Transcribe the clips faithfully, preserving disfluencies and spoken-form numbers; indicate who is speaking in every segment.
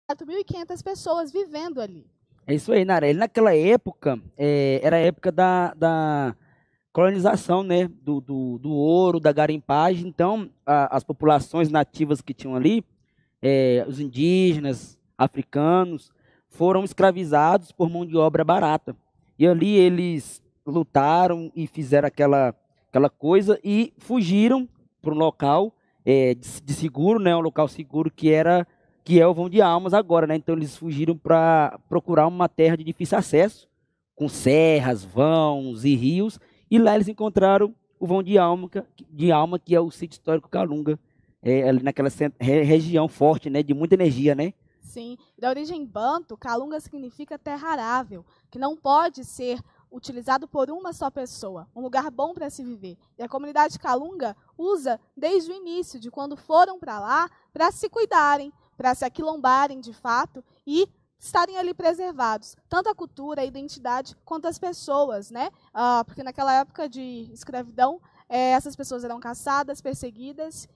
Speaker 1: mil e quinhentas pessoas vivendo ali.
Speaker 2: É isso aí, Narelli. Naquela época, é, era a época da, da colonização, né? Do, do, do ouro, da garimpagem. Então, a- as populações nativas que tinham ali, é, os indígenas, africanos, foram escravizados por mão de obra barata. E ali eles lutaram e fizeram aquela, aquela coisa e fugiram para um local é, de, de seguro, né? Um local seguro que era que é o Vão de Almas agora, né? Então eles fugiram para procurar uma terra de difícil acesso, com serras, vãos e rios, e lá eles encontraram o Vão de Alma, de Alma, que é o sítio histórico Calunga, é, ali naquela cent- re- região forte, né, de muita energia, né?
Speaker 1: Sim, da origem banto, Calunga significa terra arável, que não pode ser utilizado por uma só pessoa, um lugar bom para se viver. E a comunidade Calunga usa desde o início, de quando foram para lá, para se cuidarem, para se aquilombarem de fato e estarem ali preservados, tanto a cultura, a identidade, quanto as pessoas, né? Ah, porque naquela época de escravidão, eh, essas pessoas eram caçadas, perseguidas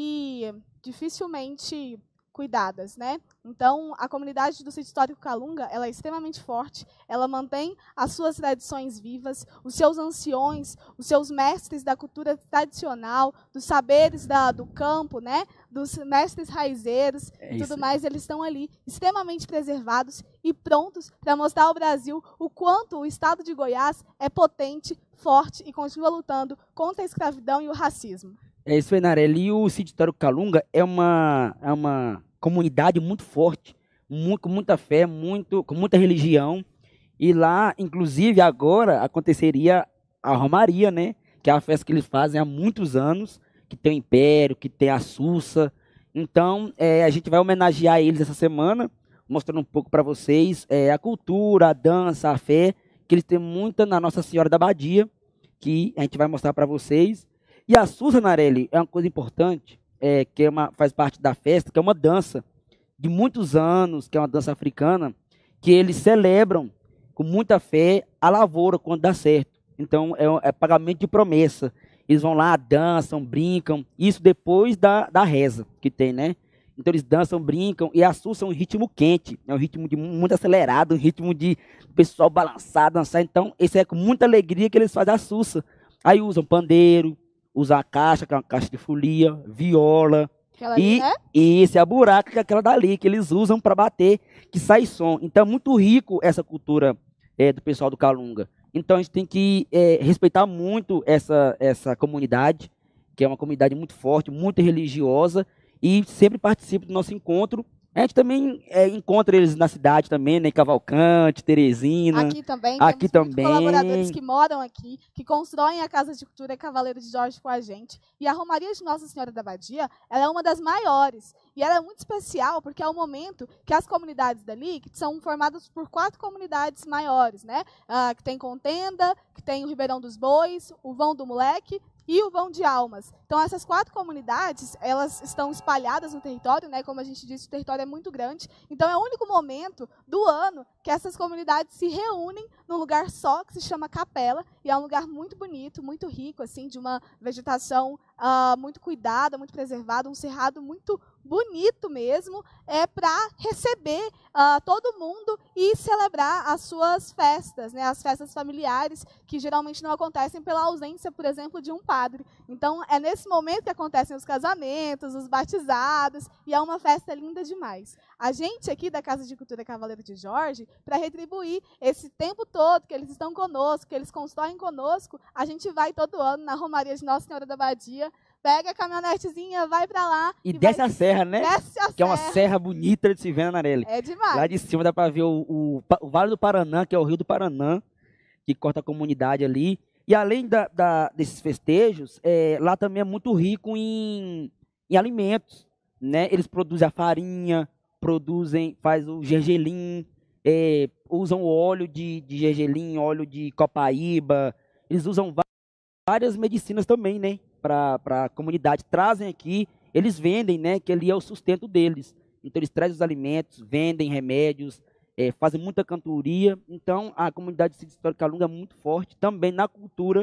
Speaker 1: e dificilmente cuidadas, né? Então, a comunidade do sítio histórico Calunga, ela é extremamente forte, ela mantém as suas tradições vivas, os seus anciões, os seus mestres da cultura tradicional, dos saberes da, do campo, né? Dos mestres raizeiros
Speaker 2: É
Speaker 1: e tudo
Speaker 2: isso.
Speaker 1: mais, eles estão ali extremamente preservados e prontos para mostrar ao Brasil o quanto o estado de Goiás é potente, forte e continua lutando contra a escravidão e o racismo.
Speaker 2: É isso aí, Narelli. E o sítio histórico Calunga é uma, é uma comunidade muito forte, mu- com muita fé, muito, com muita religião. E lá, inclusive, agora aconteceria a Romaria, né? Que é a festa que eles fazem há muitos anos, que tem o Império, que tem a Sussa. Então, é, a gente vai homenagear eles essa semana, mostrando um pouco para vocês é, a cultura, a dança, a fé, que eles têm muita na Nossa Senhora da Badia, que a gente vai mostrar para vocês. E a Sussa, Narelli, é uma coisa importante, é, que é uma, faz parte da festa, que é uma dança de muitos anos, que é uma dança africana, que eles celebram com muita fé a lavoura quando dá certo. Então é, é pagamento de promessa. Eles vão lá, dançam, brincam, isso depois da, da reza que tem, né? Então eles dançam, brincam e assustam um ritmo quente, é um ritmo de muito acelerado, um ritmo de pessoal balançar, dançar. Então, esse é com muita alegria que eles fazem a sussa. Aí usam pandeiro, usam a caixa, que é uma caixa de folia, viola,
Speaker 1: Aquela ali,
Speaker 2: e
Speaker 1: né?
Speaker 2: esse é a buraca que é aquela dali, que eles usam para bater, que sai som. Então é muito rico essa cultura é, do pessoal do Calunga. Então a gente tem que é, respeitar muito essa, essa comunidade, que é uma comunidade muito forte, muito religiosa, e sempre participa do nosso encontro. A gente também é, encontra eles na cidade também, né, em Cavalcante, Teresina,
Speaker 1: Aqui também
Speaker 2: aqui
Speaker 1: temos muitos colaboradores
Speaker 2: também.
Speaker 1: que moram aqui, que constroem a Casa de Cultura Cavaleiro de Jorge com a gente. E a Romaria de Nossa Senhora da Badia, ela é uma das maiores. E ela é muito especial porque é o momento que as comunidades dali, que são formadas por quatro comunidades maiores, né? Ah, que tem Contenda, que tem o Ribeirão dos Bois, o Vão do Moleque e o Vão de Almas. Então, essas quatro comunidades, elas estão espalhadas no território, né? Como a gente disse, o território é muito grande. Então, é o único momento do ano que essas comunidades se reúnem num lugar só, que se chama Capela, e é um lugar muito bonito, muito rico, assim, de uma vegetação uh, muito cuidada, muito preservada, um cerrado muito bonito mesmo, é para receber uh, todo mundo e celebrar as suas festas, né, as festas familiares, que geralmente não acontecem pela ausência, por exemplo, de um padre. Então, é nesse momento que acontecem os casamentos, os batizados, e é uma festa linda demais. A gente aqui da Casa de Cultura Cavaleiro de Jorge, para retribuir esse tempo todo que eles estão conosco, que eles constroem conosco, a gente vai todo ano na Romaria de Nossa Senhora da Badia, pega a caminhonetezinha, vai para lá
Speaker 2: E
Speaker 1: e vai
Speaker 2: desce a serra, né?
Speaker 1: desce a
Speaker 2: Que é uma
Speaker 1: serra.
Speaker 2: serra bonita de se ver, né, Narelli?
Speaker 1: É
Speaker 2: Lá de
Speaker 1: demais.
Speaker 2: cima dá para ver o, o, o Vale do Paranã, que é o Rio do Paranã, que corta a comunidade ali. E além da, da- desses festejos, é, lá também é muito rico em, em alimentos, né? Eles produzem a farinha, produzem, faz o gergelim, é, usam óleo de, de gergelim, óleo de copaíba. Eles usam várias medicinas também, né? Para a comunidade. Trazem aqui, eles vendem, né? Que ali é o sustento deles. Então eles trazem os alimentos, vendem remédios, eh, fazem muita cantoria. Então a comunidade de Sítio Histórico Calunga é muito forte também na cultura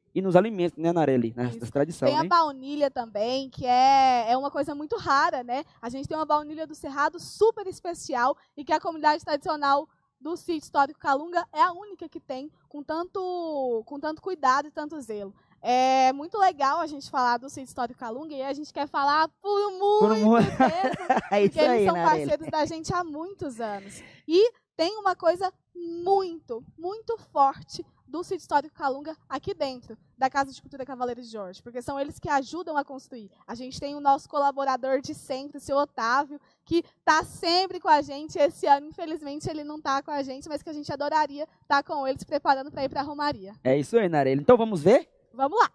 Speaker 2: e nos alimentos, né, Nareli? Nas, nas tradições,
Speaker 1: Tem a
Speaker 2: né?
Speaker 1: baunilha também, que é, é uma coisa muito rara, né? A gente tem uma baunilha do Cerrado super especial e que a comunidade tradicional do sítio histórico Calunga é a única que tem, com tanto, com tanto cuidado e tanto zelo. É muito legal a gente falar do sítio histórico Calunga e a gente quer falar por muito
Speaker 2: Por mu-
Speaker 1: tempo,
Speaker 2: É isso
Speaker 1: porque eles
Speaker 2: aí,
Speaker 1: são
Speaker 2: Nareli.
Speaker 1: parceiros da gente há muitos anos. E tem uma coisa muito, muito forte do sítio histórico Calunga aqui dentro da Casa de Cultura Cavaleiro de Jorge, porque são eles que ajudam a construir. A gente tem o nosso colaborador de sempre, o seu Otávio, que está sempre com a gente. Esse ano, infelizmente, ele não está com a gente, mas que a gente adoraria estar com ele se preparando para ir para a Romaria.
Speaker 2: É isso aí, Nareli. Então vamos ver?
Speaker 1: Vamos lá!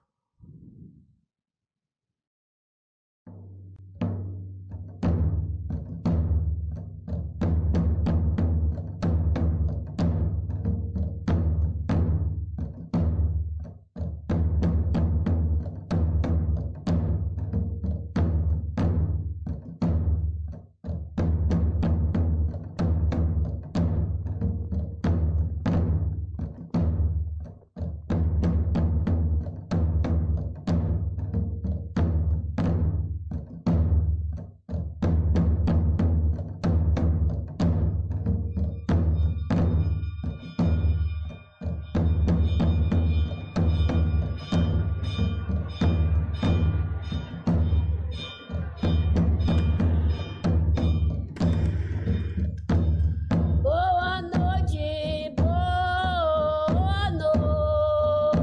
Speaker 3: Boa noite, boa noite.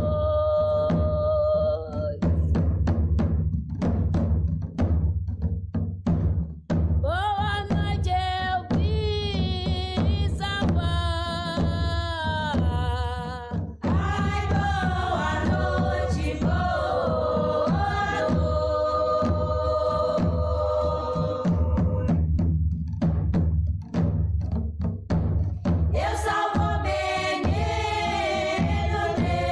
Speaker 3: Boa noite, eu vim salvar. Ai, boa noite, boa noite. Eu salvo o menino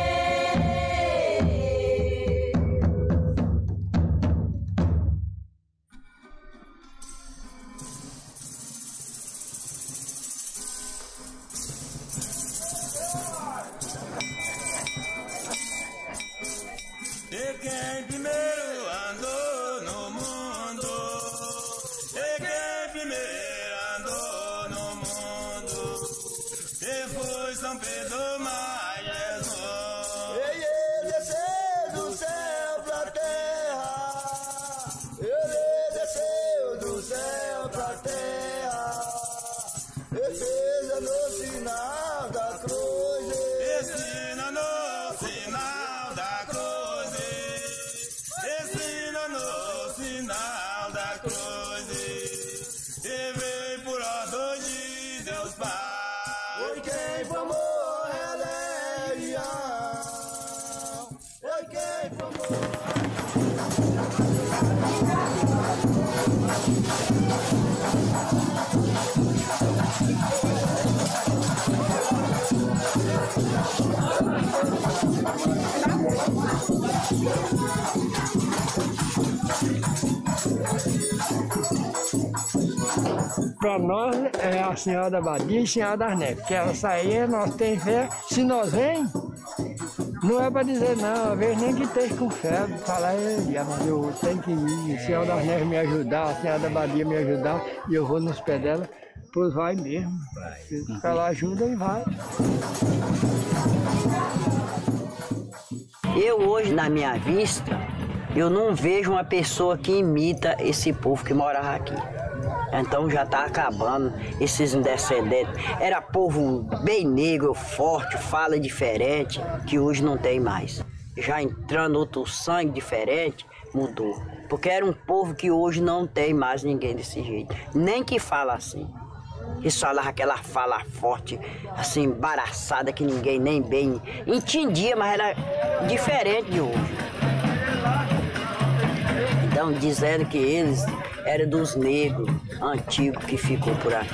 Speaker 4: E quem primeiro andou no mundo, e quem primeiro andou no mundo, e foi São Pedro mais Jesus.
Speaker 5: Ele desceu do céu pra terra, ele desceu do céu pra terra, e fez no sinal da cruz.
Speaker 4: Ensina no sinal da cruz, ensina no sinal da cruz, e veio por ordem de Deus Pai.
Speaker 5: Foi quem formou a religião, foi quem formou.
Speaker 6: Para nós é a Senhora da Badia e a Senhora das Neves, que ela sair, nós temos fé. Se nós vem, não é para dizer não, às vezes nem que esteja com febre, falar, mas eu tenho que ir, a Senhora das Neves me ajudar, a Senhora da Badia me ajudar, e eu vou nos pés dela, pois vai mesmo. Se ela ajuda, e vai.
Speaker 7: Eu hoje, na minha vista, eu não vejo uma pessoa que imita esse povo que morava aqui. Então já está acabando esses descendentes. Era povo bem negro, forte, fala diferente, que hoje não tem mais. Já entrando outro sangue diferente, mudou. Porque era um povo que hoje não tem mais ninguém desse jeito. Nem que fala assim. Eles falavam aquela fala forte, assim, embaraçada, que ninguém nem bem entendia, mas era diferente de hoje. Então, dizendo que eles eram dos negros antigos que ficou por aqui.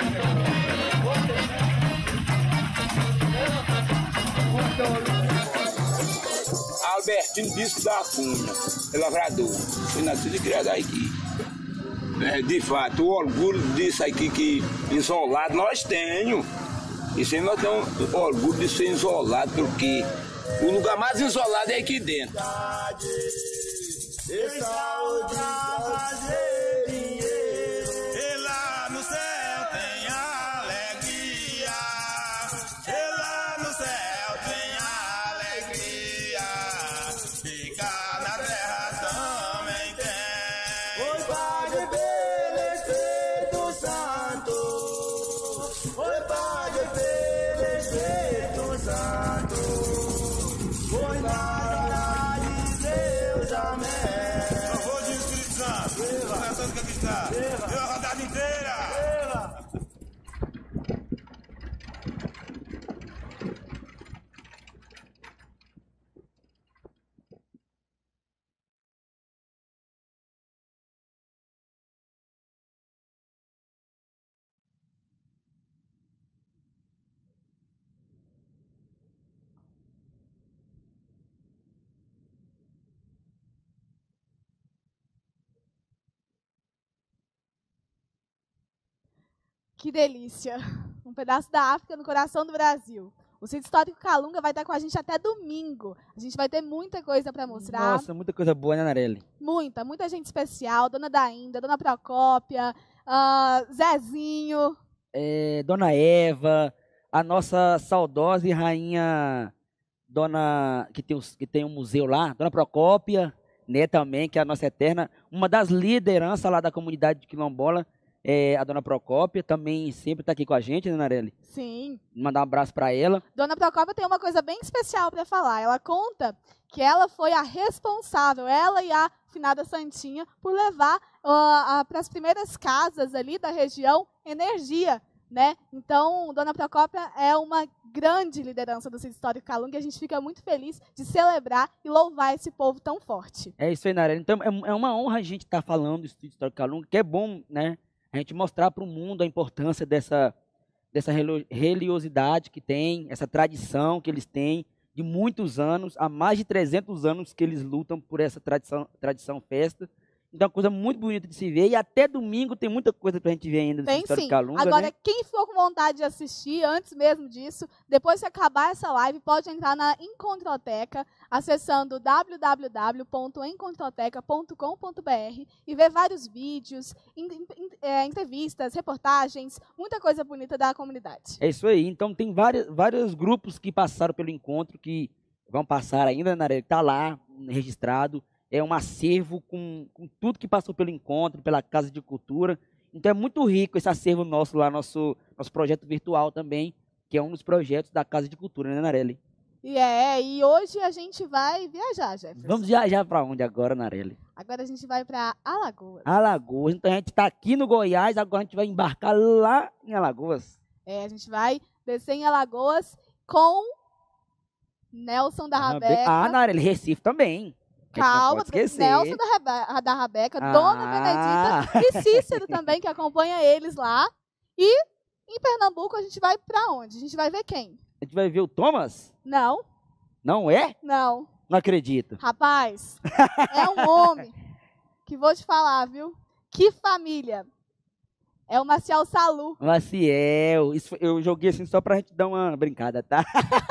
Speaker 8: Albertino Bispo da Cunha, é lavrador, foi nascido e criado aqui. É, de fato, o orgulho disso aqui que isolado nós temos. Isso aí nós temos orgulho de ser isolado, porque O lugar mais isolado é aqui dentro.
Speaker 5: E saúde pra fazer dinheiro.
Speaker 4: E lá no céu tem alegria. E lá no céu tem alegria. Ficar na terra também tem.
Speaker 5: Oi, Padre pelo Espírito Santo. Oi, Padre pelo Espírito Santo. Oi, Padre de Deus, amém.
Speaker 4: Favor de Espírito Santo. Coração que aqui está. Deu a rodada inteira.
Speaker 1: Que delícia! Um pedaço da África no coração do Brasil. O Sítio Histórico Calunga vai estar com a gente até domingo. A gente vai ter muita coisa para mostrar.
Speaker 2: Nossa, muita coisa boa, né, Narelli?
Speaker 1: Muita, muita gente especial. Dona Daínda, Dona Procópia, ah, Zezinho.
Speaker 2: É, Dona Eva, a nossa saudosa e rainha Dona, que tem, os- que tem um museu lá, Dona Procópia, né, também, que é a nossa eterna, uma das lideranças lá da comunidade de Quilombola, é, a Dona Procópia, também sempre está aqui com a gente, né, Narelli?
Speaker 1: Sim.
Speaker 2: Mandar um abraço para ela.
Speaker 1: Dona Procópia tem uma coisa bem especial para falar. Ela conta que ela foi a responsável, ela e a finada Santinha, por levar para as primeiras casas ali da região energia, né? Então, Dona Procópia é uma grande liderança do Sítio Histórico Calunga e a gente fica muito feliz de celebrar e louvar esse povo tão forte.
Speaker 2: É isso aí, Narelli. Então, é, é uma honra a gente estar falando do Sítio Histórico Calunga, que é bom, né, a gente mostrar para o mundo a importância dessa, dessa relo- religiosidade que tem, essa tradição que eles têm de muitos anos, há mais de trezentos anos que eles lutam por essa tradição, tradição festa. Então, é uma coisa muito bonita de se ver. E até domingo tem muita coisa pra gente ver ainda do
Speaker 1: Tem
Speaker 2: Sítio Histórico
Speaker 1: sim.
Speaker 2: Calunga,
Speaker 1: Agora,
Speaker 2: né?
Speaker 1: quem ficou com vontade de assistir antes mesmo disso, depois que acabar essa live, pode entrar na Encontroteca, acessando w w w ponto encontroteca ponto com ponto b r e ver vários vídeos, in- in- é, entrevistas, reportagens, muita coisa bonita da comunidade.
Speaker 2: É isso aí. Então, tem vários, vários grupos que passaram pelo encontro, que vão passar ainda, né? Está lá, registrado. É um acervo com, com tudo que passou pelo encontro, pela Casa de Cultura. Então, é muito rico esse acervo nosso lá, nosso, nosso projeto virtual também, que é um dos projetos da Casa de Cultura, né, Narelli?
Speaker 1: E é, e hoje a gente vai viajar, Jefferson.
Speaker 2: Vamos viajar para onde agora, Narelli?
Speaker 1: Agora a gente vai para Alagoas.
Speaker 2: Alagoas. Então, a gente está aqui no Goiás, agora a gente vai embarcar lá em Alagoas.
Speaker 1: É, a gente vai descer em Alagoas com Nelson da Rabeca.
Speaker 2: Ah, Narelli, Recife também. A gente não
Speaker 1: Calma,
Speaker 2: pode esquecer.
Speaker 1: Nelson da, Rebe- da Rabeca,
Speaker 2: Ah.
Speaker 1: Dona Benedita e Cícero também, que acompanha eles lá. E em Pernambuco a gente vai pra onde? A gente vai ver quem?
Speaker 2: A gente vai ver o Thomas?
Speaker 1: Não,
Speaker 2: Não é?
Speaker 1: não.
Speaker 2: Não acredito.
Speaker 1: Rapaz, é um homem que vou te falar, viu? Que família. É o Marcial Salu.
Speaker 2: Maciel. Isso, foi- eu joguei assim só pra gente dar uma brincada, tá?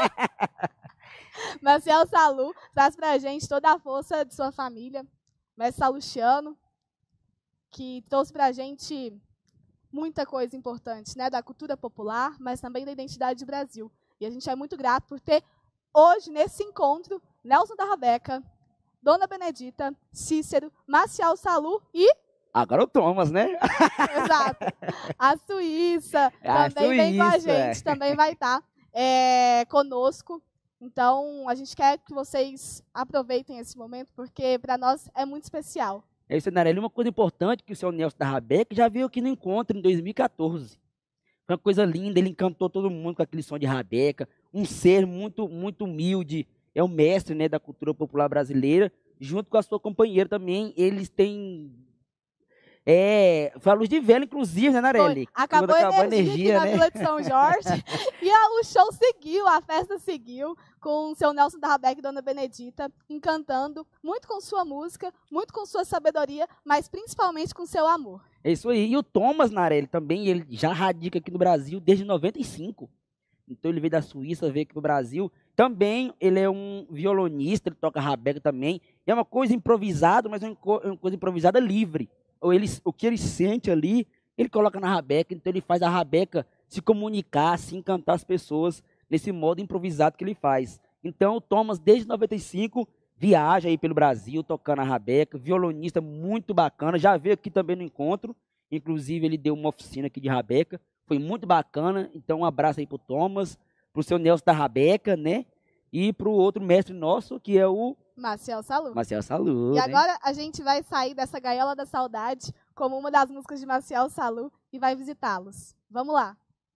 Speaker 1: Marcial Salu traz pra gente toda a força de sua família. Mestre Salustiano, que trouxe pra gente muita coisa importante, né? Da cultura popular, mas também da identidade do Brasil. E a gente é muito grato por ter hoje, nesse encontro, Nelson da Rabeca, Dona Benedita, Cícero, Marcial Salu e,
Speaker 2: Agora o Thomas, né?
Speaker 1: exato, a Suíça
Speaker 2: A
Speaker 1: também vem com a
Speaker 2: Suíça, é.
Speaker 1: gente, também vai estar é, conosco. Então, a gente quer que vocês aproveitem esse momento, porque para nós é muito especial.
Speaker 2: É isso, Narelli. Uma coisa importante que o seu Nelson da Rabeca já veio aqui no encontro em dois mil e quatorze. Foi uma coisa linda, ele encantou todo mundo com aquele som de Rabeca. Um ser muito, muito humilde. É o mestre, né, da cultura popular brasileira. Junto com a sua companheira também, eles têm... É, foi a Luz de Vela, inclusive, né, Narelli?
Speaker 1: Foi. Acabou,
Speaker 2: Quando
Speaker 1: a energia, aqui na
Speaker 2: né?
Speaker 1: Vila de São Jorge. E a- o show seguiu, a festa seguiu, com o seu Nelson da Rabeca e Dona Benedita, encantando, muito com sua música, muito com sua sabedoria, mas principalmente com seu amor.
Speaker 2: É isso aí. E o Thomas Narelli também, ele já radica aqui no Brasil desde noventa e cinco. Então ele veio da Suíça, veio aqui pro Brasil. Também ele é um violonista, ele toca rabeca também. É uma coisa improvisada, mas é uma co- é uma coisa improvisada livre. Ou ele, o que ele sente ali, ele coloca na rabeca, então ele faz a rabeca se comunicar, se encantar as pessoas nesse modo improvisado que ele faz. Então o Thomas, desde noventa e cinco, viaja aí pelo Brasil tocando a rabeca, violonista muito bacana, já veio aqui também no encontro, inclusive ele deu uma oficina aqui de rabeca, foi muito bacana, então um abraço aí pro Thomas, pro seu Nelson da rabeca, né? E pro outro mestre nosso, que é o
Speaker 1: Maciel Salu.
Speaker 2: Marcel Salu.
Speaker 1: E
Speaker 2: né?
Speaker 1: agora a gente vai sair dessa gaiola da saudade como uma das músicas de Maciel Salu e vai visitá-los. Vamos lá.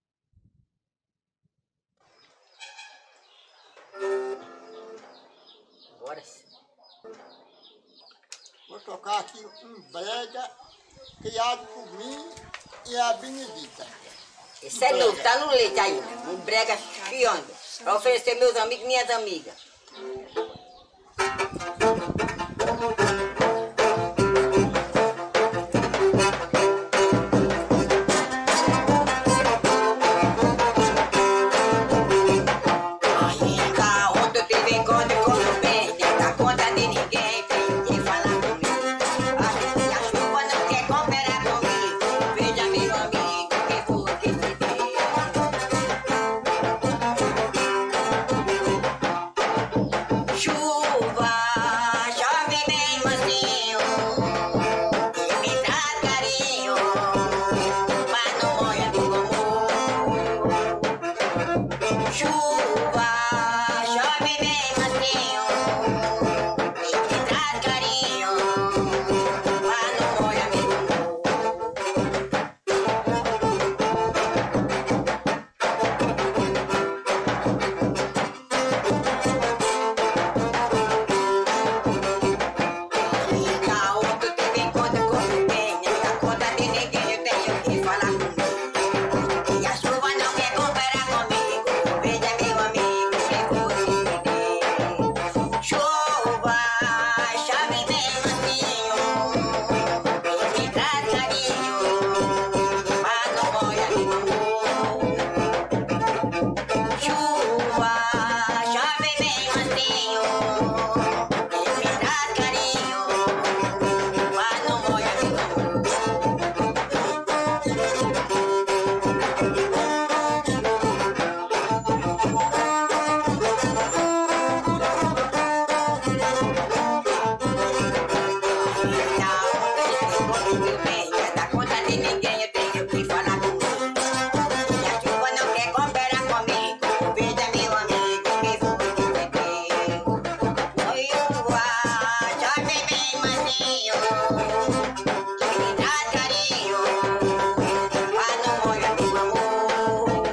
Speaker 7: Bora sim.
Speaker 9: Vou tocar aqui um brega criado por mim e a Benedita.
Speaker 10: Isso é novo, tá no leite ainda. Um brega chiando. Pra oferecer meus amigos e minhas amigas. Ainda ontem eu tive encontro com o bem. Nem dá conta de ninguém, tem que falar comigo. A chuva não quer cooperar comigo. Veja meu amigo, que foi que se deu. Chuva, chove bem mansinho, e me traz carinho, mas não molha meu amor. Chuva, chove bem mansinho, e me traz carinho, mas não molha meu amor. Ainda ontem eu tive encontro com o bem, nem dá conta de ninguém, eu tenho que falar comigo. E a chuva não quer cooperar comigo, veja meu amigo, que foi que deu. Chuva, chove bem mansinho, e me traz carinho, mas não molha meu amor. Chuva, chove bem mansinho, e me traz carinho, mas não molha meu amor. Não dá conta de ninguém, eu tenho que falar comigo. E a chuva não quer cooperar comigo. Veja meu amigo, que foi que se deu. Oi, chuva, chove bem mansinho, que me traz carinho, mas não molha meu amor.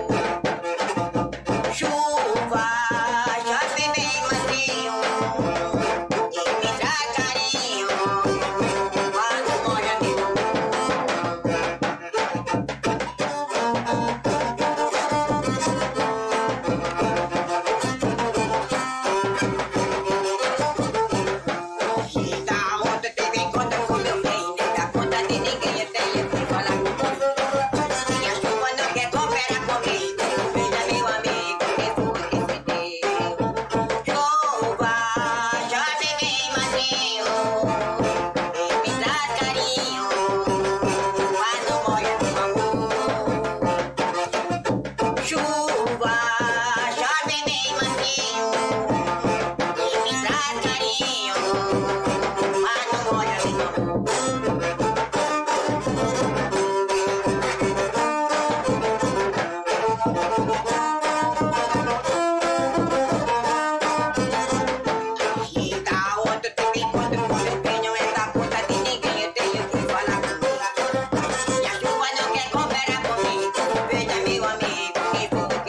Speaker 10: Chuva, chove bem mansinho, que me traz carinho, mas não molha meu amor. Ainda ontem eu tive encontro com meu bem, nem dá conta de ninguém, eu tenho que falar comigo. E a chuva não quer cooperar comigo, veja meu amigo, que foi que se deu. Chuva, chove bem mansinho, e me traz carinho, mas não molha meu amor. Chuva, chove bem mansinho, e me traz carinho, mas não molha meu amor. Ainda ontem eu tive encontro com meu bem, não é da conta de ninguém, eu tenho que falar comigo. E a chuva não quer cooperar comigo, veja meu amigo, que foi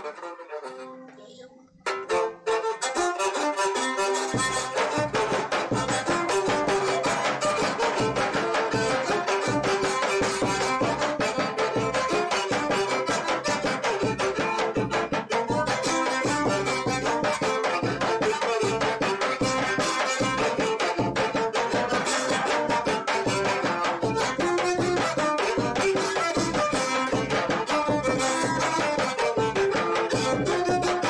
Speaker 5: Thank you.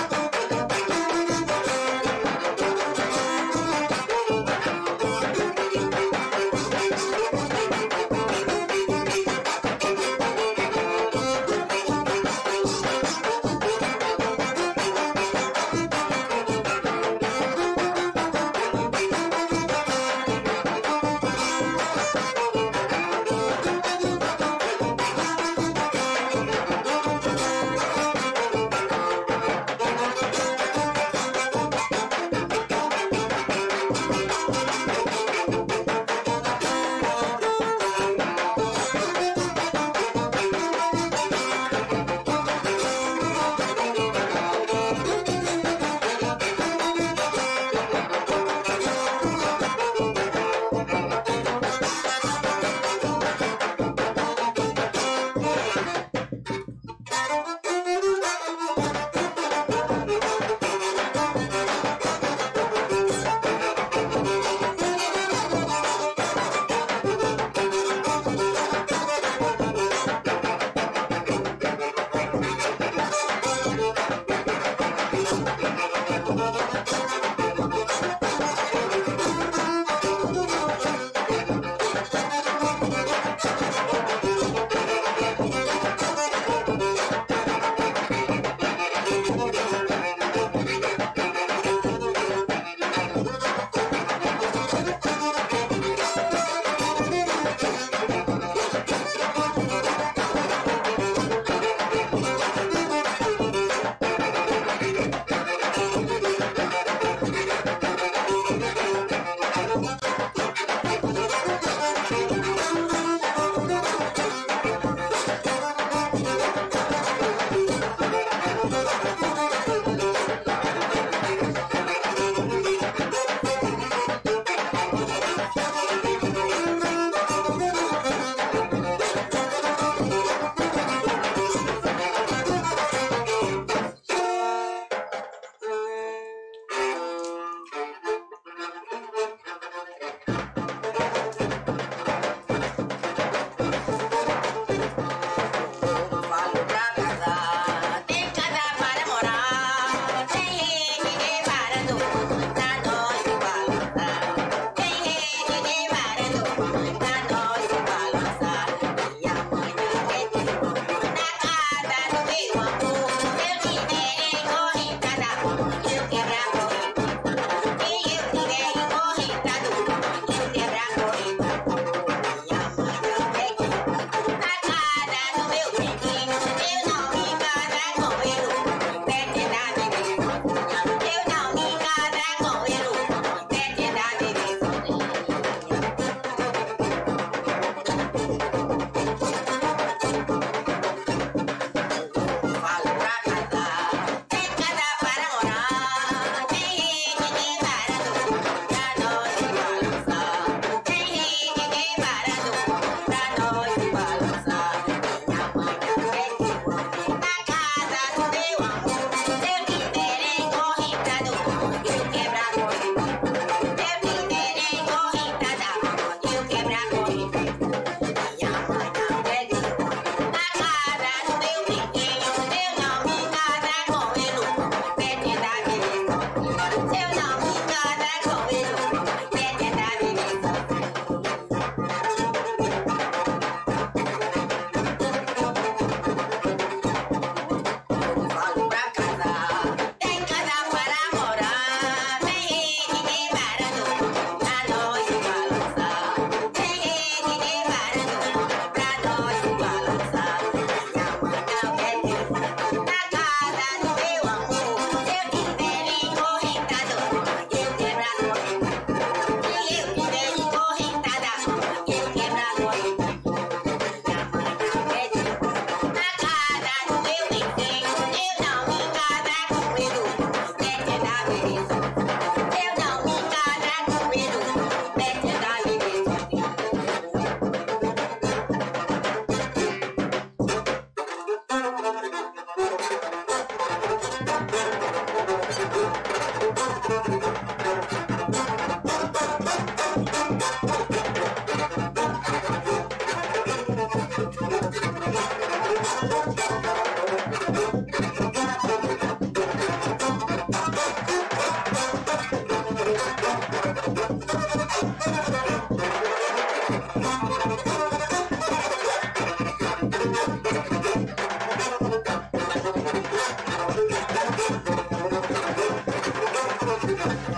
Speaker 5: Thank you.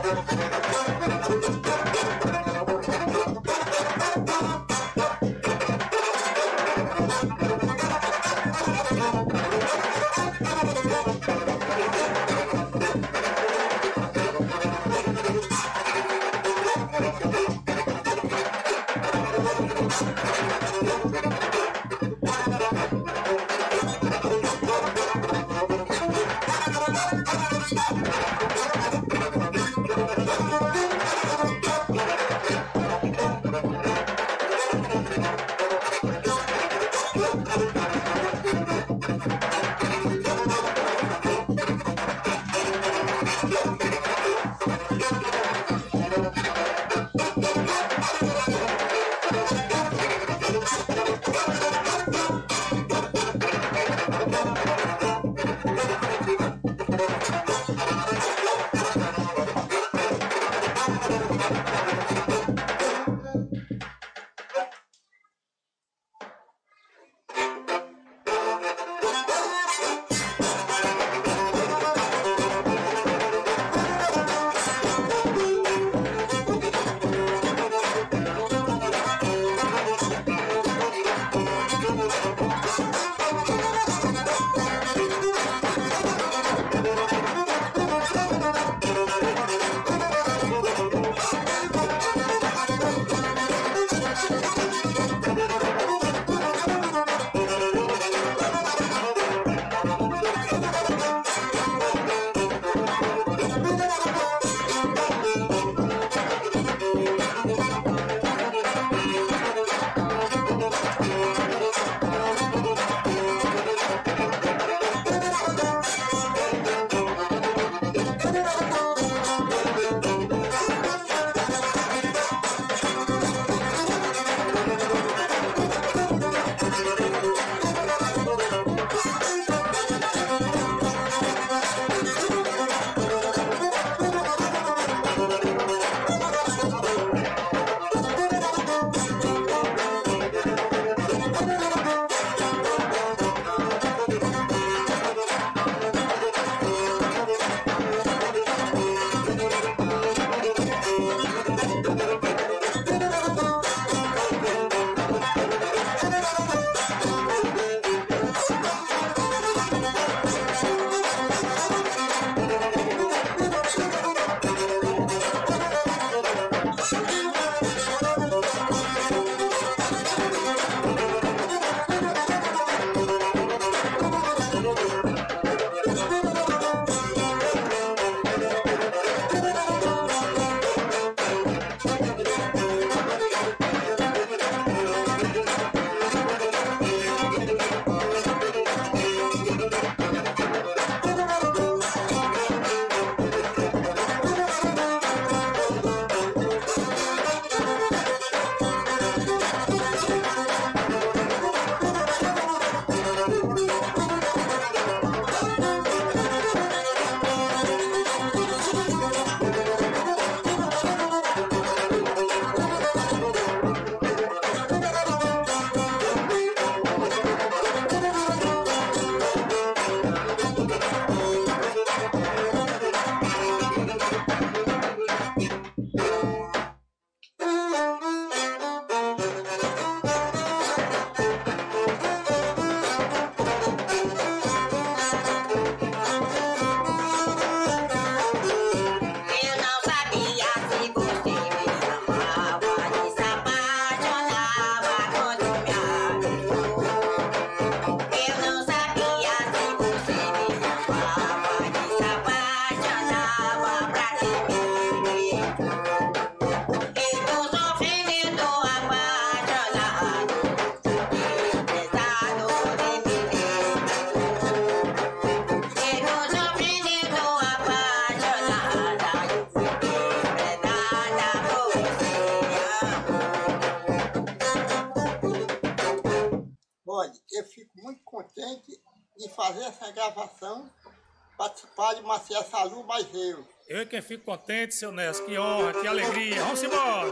Speaker 9: fazer essa gravação, participar de Macia Salu, mas eu.
Speaker 11: Eu é quem fico contente, seu Nelson. Que honra, que alegria. Vamos embora.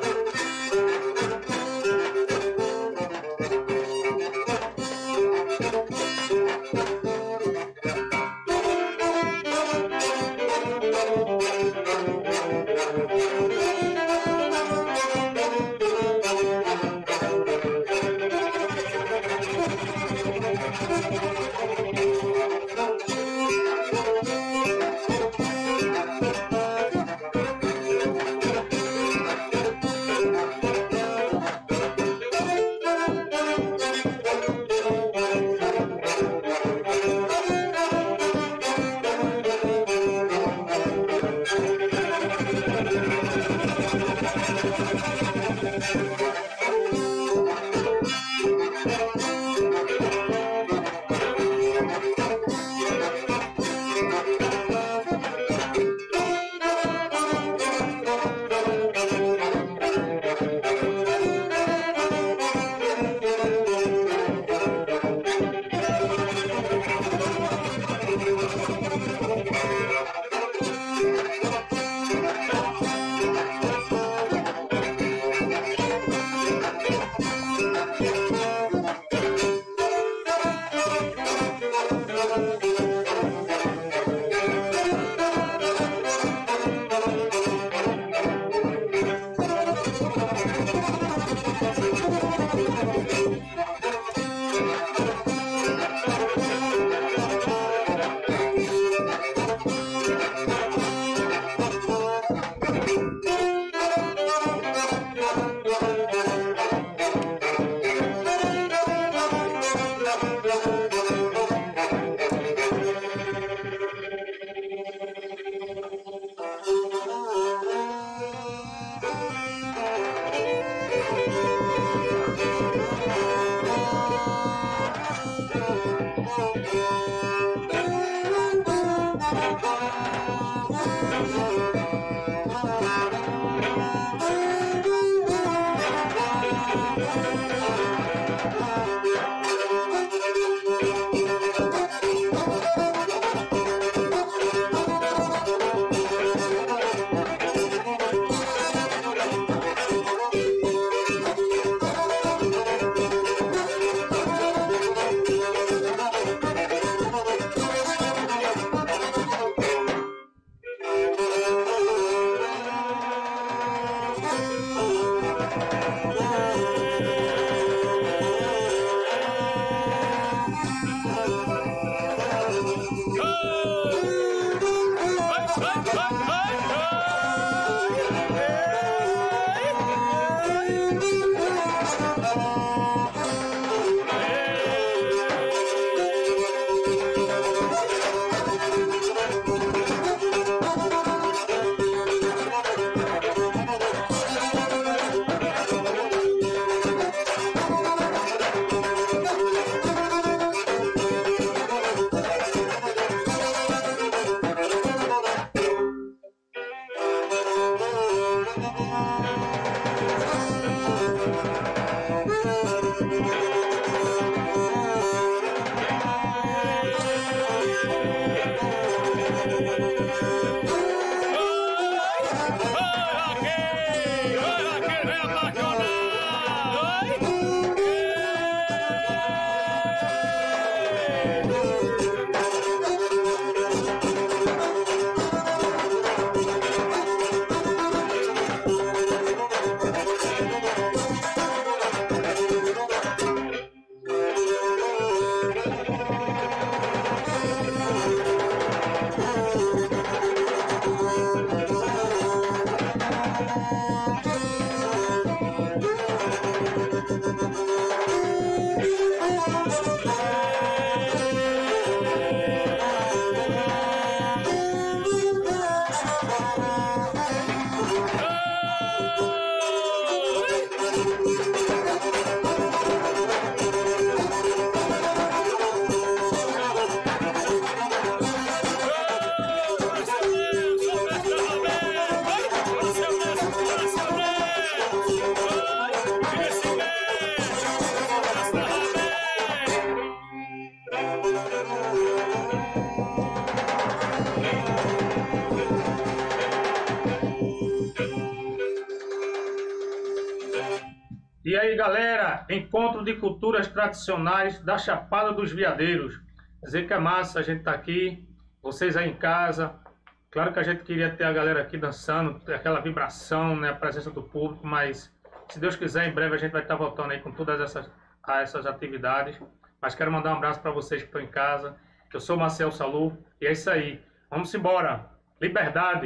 Speaker 11: E aí, galera, encontro de culturas tradicionais da Chapada dos Veadeiros. Dizer que é massa a gente tá aqui, vocês aí em casa. Claro que a gente queria ter a galera aqui dançando, ter aquela vibração, né, a presença do público, mas se Deus quiser, em breve a gente vai estar voltando aí com todas essas, essas atividades. Mas quero mandar um abraço para vocês que estão em casa. Eu sou Marcel Salu e é isso aí. Vamos embora. Liberdade.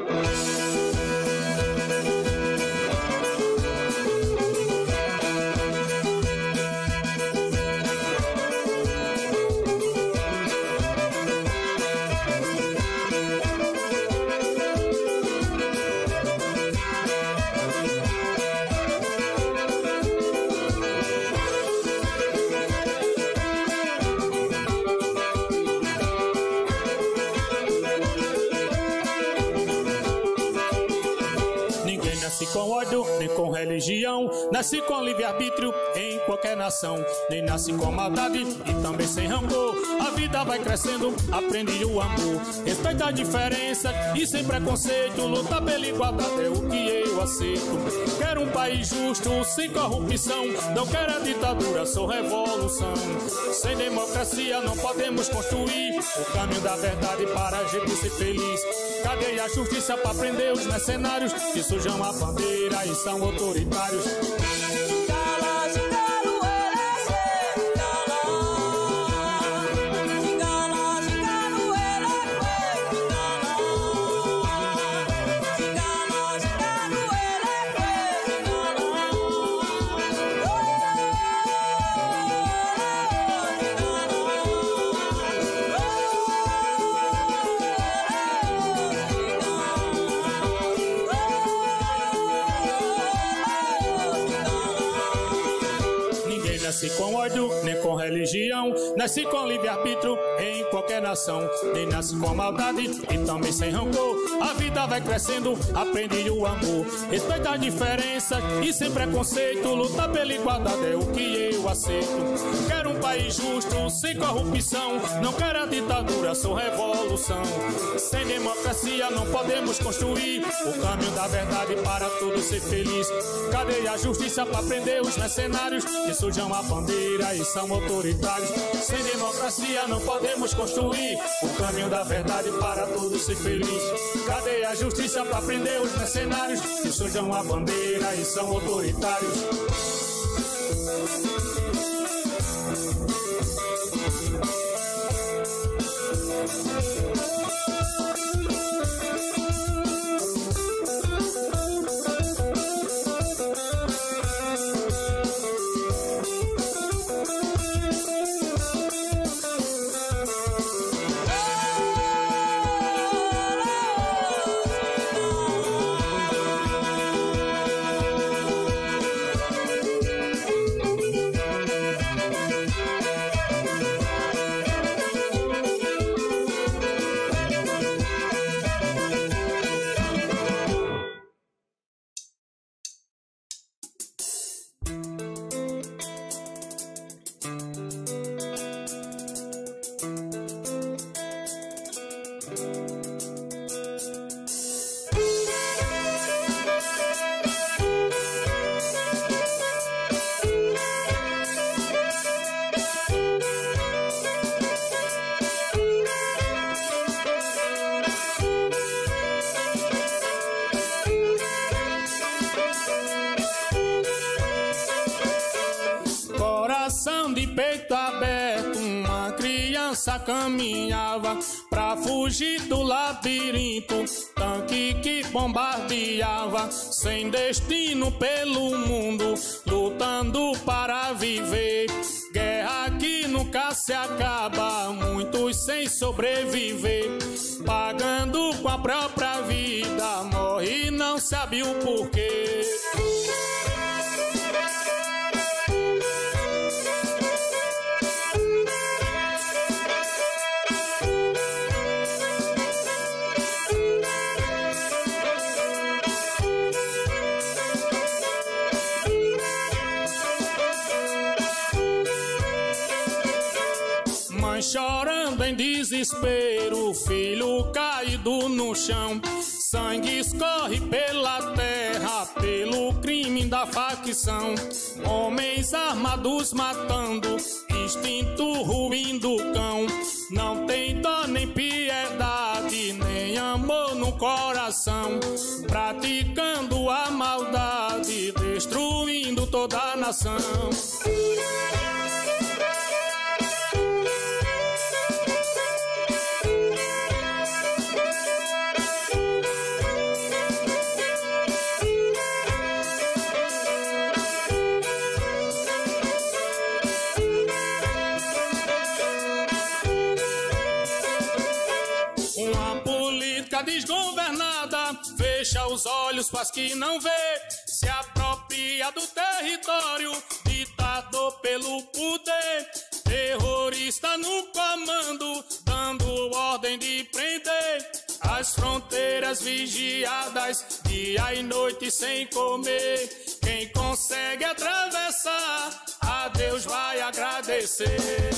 Speaker 11: Com ódio, nem com religião, nasce com livre-arbítrio em qualquer nação, nem nasce com maldade e também sem rancor. A vida vai crescendo, aprende o amor, respeita a diferença e sem preconceito, luta pela igualdade é o que eu aceito. Quero um país justo, sem corrupção, não quero a ditadura, sou revolução. Sem democracia não podemos construir o caminho da verdade para a gente ser feliz. Cadê a justiça para prender os mercenários que sujam a bandeira e são autoritários? Nasce com ódio, nem com religião, nasce com livre-arbítrio em qualquer nação, nem nasce com maldade e também sem rancor. A vida vai crescendo, aprende o amor, respeita a diferença e sem preconceito, luta pela igualdade é o que eu aceito. Quero um país justo, sem corrupção, não quero a ditadura, sou revolução. Sem democracia não podemos construir o caminho da verdade para todos ser feliz. Cadê a justiça para prender os mercenários que sujam a bandeira e são autoritários? Sem democracia não podemos construir o caminho da verdade para todos ser feliz. Cadê a justiça para prender os mercenários que sujam a bandeira e são autoritários? Caminhava pra fugir do labirinto, tanque que bombardeava, sem destino pelo mundo, lutando para viver. Guerra que nunca se acaba, muitos sem sobreviver, pagando com a própria vida, morre e não sabe o porquê. Chorando em desespero, filho caído no chão, Sangue escorre pela terra, pelo crime da facção. Homens armados matando, instinto ruim do cão. Não tem dó nem piedade, nem amor no coração. Praticando a maldade, destruindo toda a nação. Desgovernada, fecha os olhos, faz que não vê, se apropria do território, ditador pelo poder, terrorista no comando, dando ordem de prender, as fronteiras vigiadas, dia e noite sem comer. Quem consegue atravessar, a Deus vai agradecer.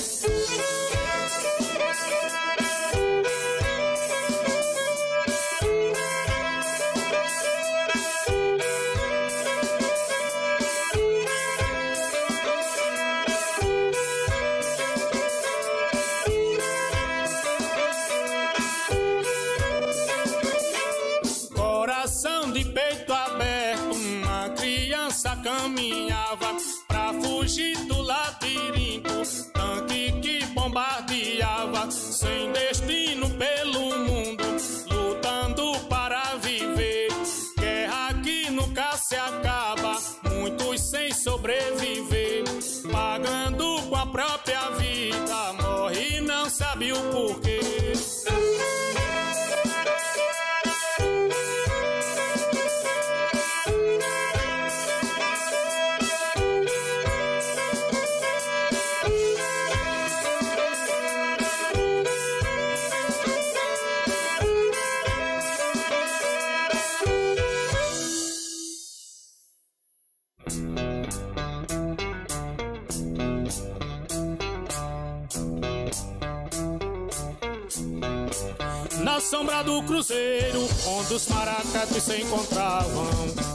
Speaker 11: Caminhava pra fugir do labirinto, tanque que bombardeava, sem destino pelo mundo, lutando para viver. Guerra que nunca se acaba, muitos sem sobreviver, pagando com a própria vida, morre e não sabe o porquê. Na sombra do cruzeiro, onde os maracatu se encontravam,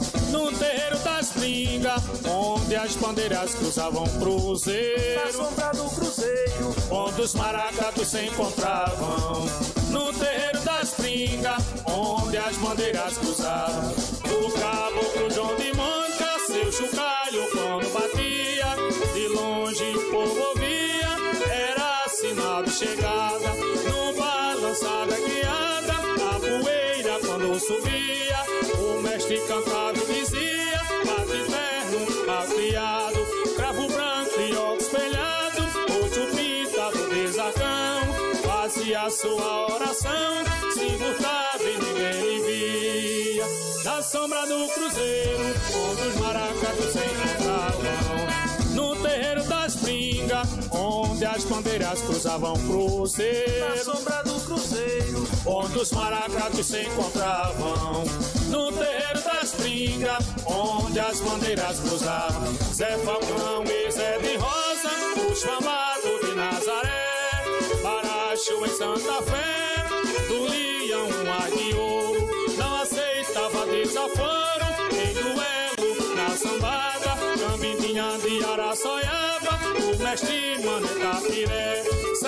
Speaker 11: no terreiro das Pringas, onde as bandeiras cruzavam cruzeiro. Na sombra do cruzeiro, onde os maracatu se encontravam, no terreiro das Pringas, onde as bandeiras cruzavam. O caboclo João de Monte, seu chocalho quando batia, de longe o povo ouvia, era sinal de chegada. No balançada guiada, a poeira quando subia, o mestre cantava e dizia: bate inferno, acriado, cravo branco e óculos espelhado, oito pintado desarcão, fazia sua oração, se encurtava e ninguém lhe via. Na sombra do cruzeiro, onde os maracatu se encontravam, no terreiro das Pringas, onde as bandeiras cruzavam cruzeiro. Na sombra do cruzeiro, onde os maracatu se encontravam, no terreiro das Pringas, onde as bandeiras cruzavam. Zé Falcão e Zé de Rosa, os chamados de Nazaré, Baracho em Santa Fé, do Leão um ar de ouro, não aceitava desaforo, em duelo na sambada, Cambindinha de Araçoiaba, o mestre Mané Tapiré,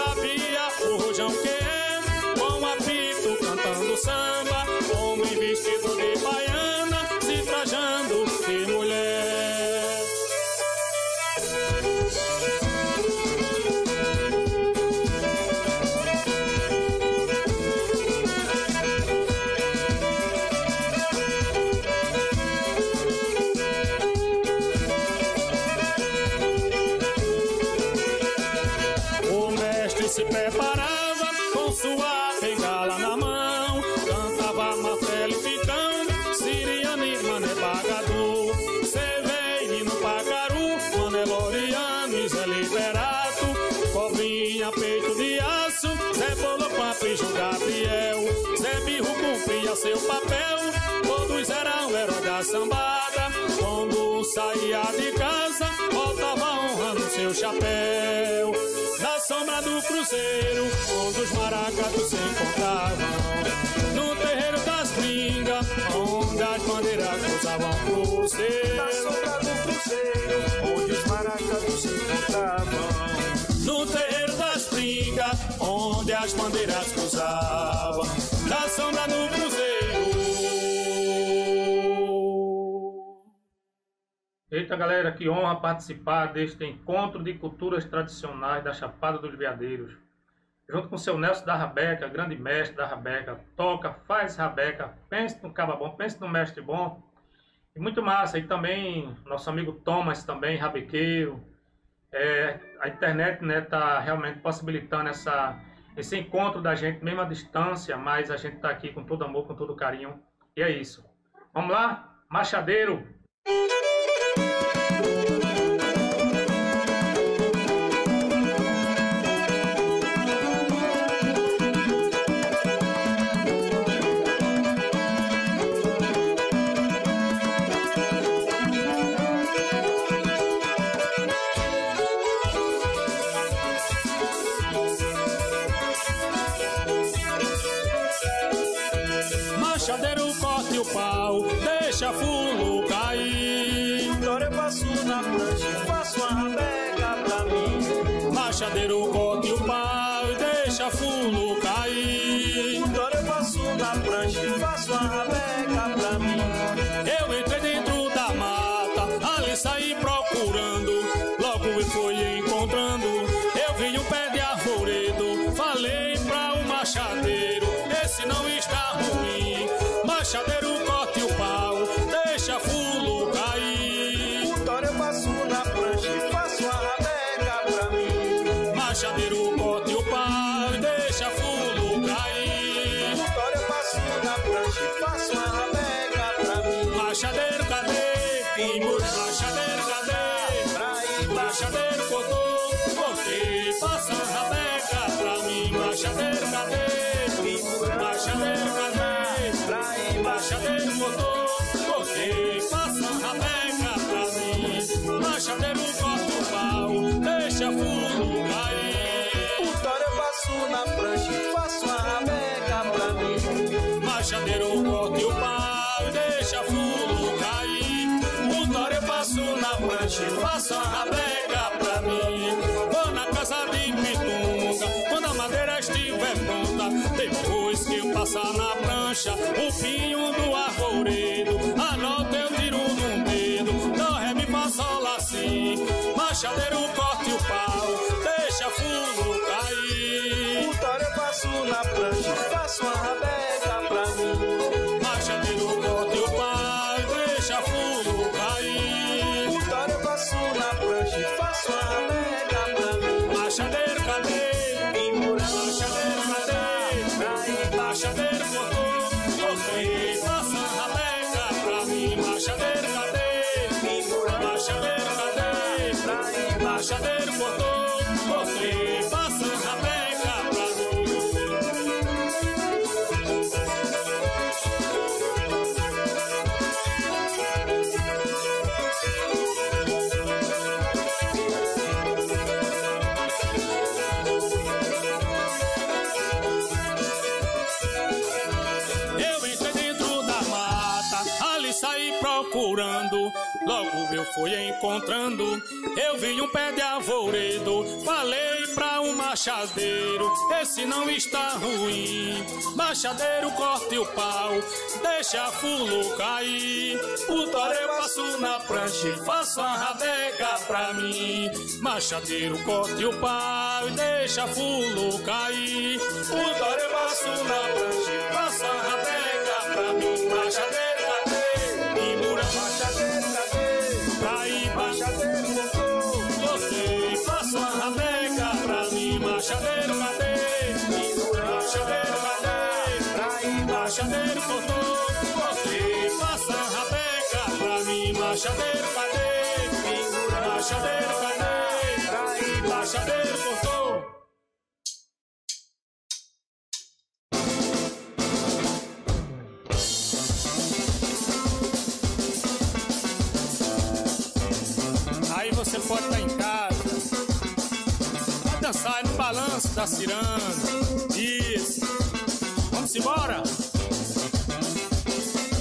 Speaker 11: sabia o rojão que é, com apito cantando samba, homem vestido de baiana, se trajando de mulher. Se preparava com sua bengala na mão, cantava Mafel e Ficão, Siriano e Mané Pagadu, Seveiro no Pacaru, Mané Loriano e Zé Liberato, Cobrinha peito de aço, Zé Bolopampa e João Gabriel, Zé Birro cumpria seu papel, todos eram heróis da sambada, quando saía de casa, voltava honrando seu chapéu. Na sombra do cruzeiro, onde os maracatu se encontravam, no terreiro das Pringas, onde as bandeiras cruzavam cruzeiro.
Speaker 5: Na sombra do cruzeiro, onde os maracajus se encontravam.
Speaker 11: No terreiro das brigas, onde as bandeiras cruzavam. Na sombra do cruzeiro.
Speaker 12: Eita galera, que honra participar deste encontro de culturas tradicionais da Chapada dos Veadeiros. Junto com o seu Nelson da Rabeca, grande mestre da Rabeca, toca, faz Rabeca, pense no caba bom, pense no mestre bom. E muito massa. E também nosso amigo Thomas, também rabequeiro. É, a internet, né, tá realmente possibilitando essa, esse encontro da gente, mesmo à distância, mas a gente tá aqui com todo amor, com todo carinho. E é isso. Vamos lá? Machadeiro!
Speaker 11: Machadeiro, corte o pau, deixa fulo cair.
Speaker 5: Agora eu passo na prancha, faço uma rabeca pra mim.
Speaker 11: Machadeiro, corte o pau, deixa fulo cair.
Speaker 5: Agora eu passo na prancha, faço uma rabeca pra mim.
Speaker 11: Eu entrei dentro da mata, ali saí procurando. Logo eu fui encontrando, eu vi um pé de arvoredo. Falei pra o machadeiro, esse não está ruim. Machadeiro, corte o pau, deixa fulo cair.
Speaker 5: Agora eu passo na prancha e faço uma rabeca pra mim.
Speaker 11: Machadeiro, corte o pau, deixa fulo cair.
Speaker 5: Agora eu passo na prancha e faço uma rabeca pra mim.
Speaker 11: Machadeiro, cadê? Pimura, machadeiro, cadê?
Speaker 5: Pra ir,
Speaker 11: machadeiro, cortou, cortei, passa a rabeca pra mim. Machadeiro, cadê?
Speaker 5: Pimura,
Speaker 11: machadeiro, cadê?
Speaker 5: pra ir,
Speaker 11: Machadeiro, cortou, cortei, passa a rabeca pra mim. Machadeiro, corta o pau, deixa fulo cair.
Speaker 5: O toro eu passo na prancha e faço uma rabeca pra mim.
Speaker 11: Machadeiro, corte o pau, deixa fulo cair. O toro eu passo na prancha e faço uma rabeca pra mim. Vou na casa de Pitunga, quando a madeira estiver pronta. Depois que eu passar na prancha, o pinho do arvoredo, a nota eu tiro num dedo. Dó, ré, mi, fá, sol, lá, si. Machadeiro, corte o pau, deixa fulo cair.
Speaker 5: O toro eu passo na prancha e faço uma rabeca pra mim.
Speaker 11: Machadeiro, corte o pau, deixa fulo cair.
Speaker 5: O toro eu passo na prancha e faço uma rabeca pra mim.
Speaker 11: Machadeiro, cadê?
Speaker 5: Pimura,
Speaker 11: Machadeiro, cadê?
Speaker 5: pra ir,
Speaker 11: Machadeiro, cortou, cortei, passa a rabeca pra mim. Machadeiro, cadê?
Speaker 5: Pimura,
Speaker 11: Machadeiro, cadê?
Speaker 5: pra ir,
Speaker 11: Machadeiro, cortou, cortei, passa a rabeca pra mim. Eu entrei dentro da mata, ali saí procurando. Logo eu fui encontrando, eu vi um pé de arvoredo. Falei pra um machadeiro, esse não está ruim. Machadeiro, corte o pau, deixa fulo cair. O toro eu passo na prancha e faço a rabeca pra mim. Machadeiro, corte o pau e deixa fulo cair. O toro eu passo na prancha e faço a rabeca pra mim. Machadeiro, cadê? Pimura,
Speaker 5: machadeiro, cadê?
Speaker 11: pra ir,
Speaker 5: Machadeiro, voltou.
Speaker 11: gostei, faço a rabeca pra mim. Machadeiro, cadê? Machadeiro, cadê?
Speaker 5: Pra ir,
Speaker 11: Machadeiro, cortou, gostei, faça a rabeca pra mim. Machadeiro, cadê? Machadeiro, cadê?
Speaker 5: pra ir,
Speaker 11: Machadeiro, cortou. Aí você pode estar em casa, vai dançar no balanço da ciranda. Isso. Vamos embora?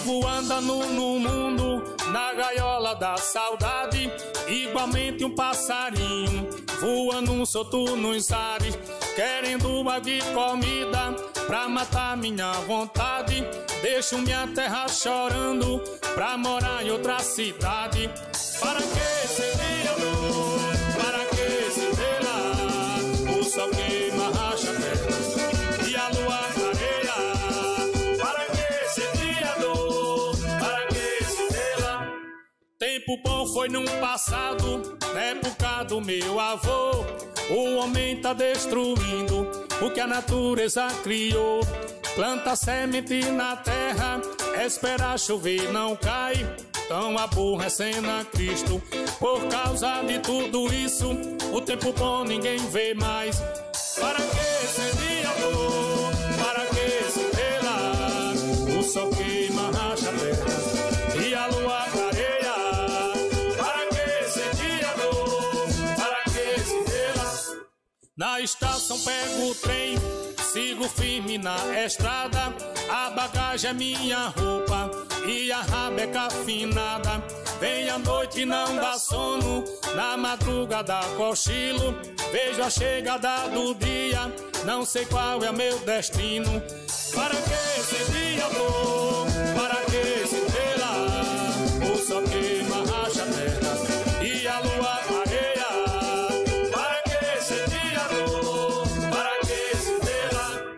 Speaker 11: Vivo andando no mundo, na gaiola da saudade, igualmente um passarinho, voando solto nos ares, querendo aqui comida, pra matar minha vontade. Deixo minha terra chorando, pra morar em outra cidade. Para que se dia dor, para que se vela, o sol queima, racha a terra e a lua clareia. Para que se dia dor, para que se vela. Tempo bom foi num passado, na época do meu avô. O homem tá destruindo o que a natureza criou. Planta semente na terra, espera chover, não cai. Tão aborrecendo a Cristo. Por causa de tudo isso, o tempo bom ninguém vê mais. Para que se dia dor, para que se vela, o sol queima, racha a terra e a lua clareia. Para que se dia dor, para que se vela. Na estação pego o trem, sigo firme na estrada. A bagagem é minha roupa e a rabeca afinada. Vem a noite e não dá sono, na madrugada cochilo. Vejo a chegada do dia, não sei qual é meu destino. Para que esse dia vou, para que se vela, o sol queima, racha a terra e a lua clareia. Para que esse dia vou, para que se vela.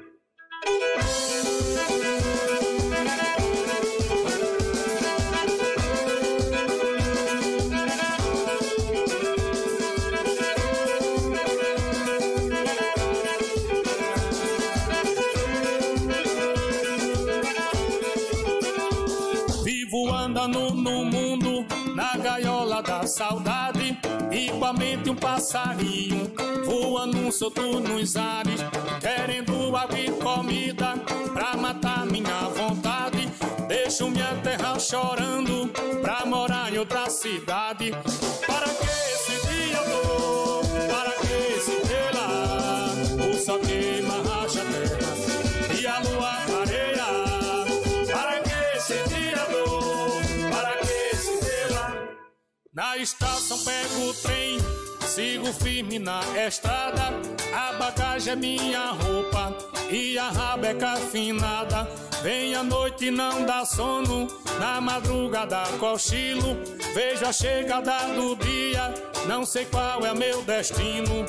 Speaker 11: Vivo andando no mundo, na gaiola da saudade, igualmente um passarinho, voando solto nos ares, querendo abrir comida, pra matar minha vontade. Deixo minha terra chorando, pra morar em outra cidade. Para que esse dia dor, para que se vela, o sol queima, racha a terra e a lua clareia. Para que esse dia dor, para que se vela. Na estação pego o trem, sigo firme na estrada. A bagagem é minha roupa e a rabeca afinada. Vem a noite e não dá sono, na madrugada cochilo. Vejo a chegada do dia, não sei qual é meu destino.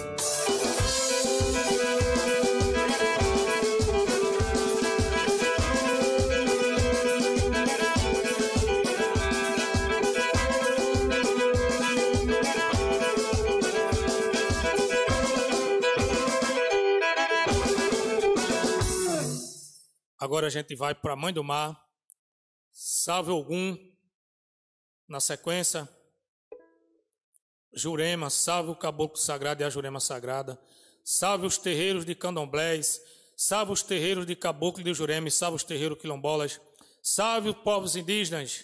Speaker 12: Agora a gente vai para a Mãe do Mar, Salve Ogum. Na sequência, Jurema, salve o caboclo sagrado e a Jurema sagrada. Salve os terreiros de candomblés, salve os terreiros de caboclo e de Jurema, e salve os terreiros quilombolas. Salve os povos indígenas.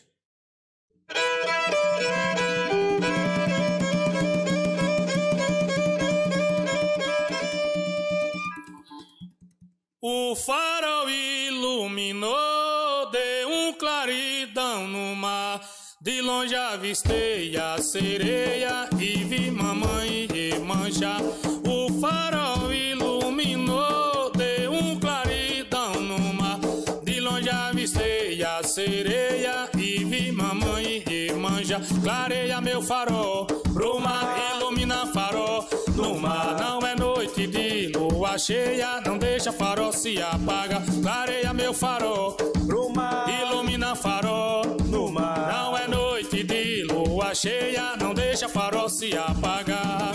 Speaker 12: O farol iluminou, deu um claridão no mar. De longe avistei a sereia e vi mamãe remanchar. O farol iluminou, deu um claridão no mar. De longe avistei a sereia e vi mamãe remanchar. Clareia meu farol pro mar, ilumina farol no mar. Não é noite de lua cheia, não deixa farol se apaga. Clareia meu farol pro mar, ilumina farol no mar. Não é noite de lua cheia, não deixa farol se apagar.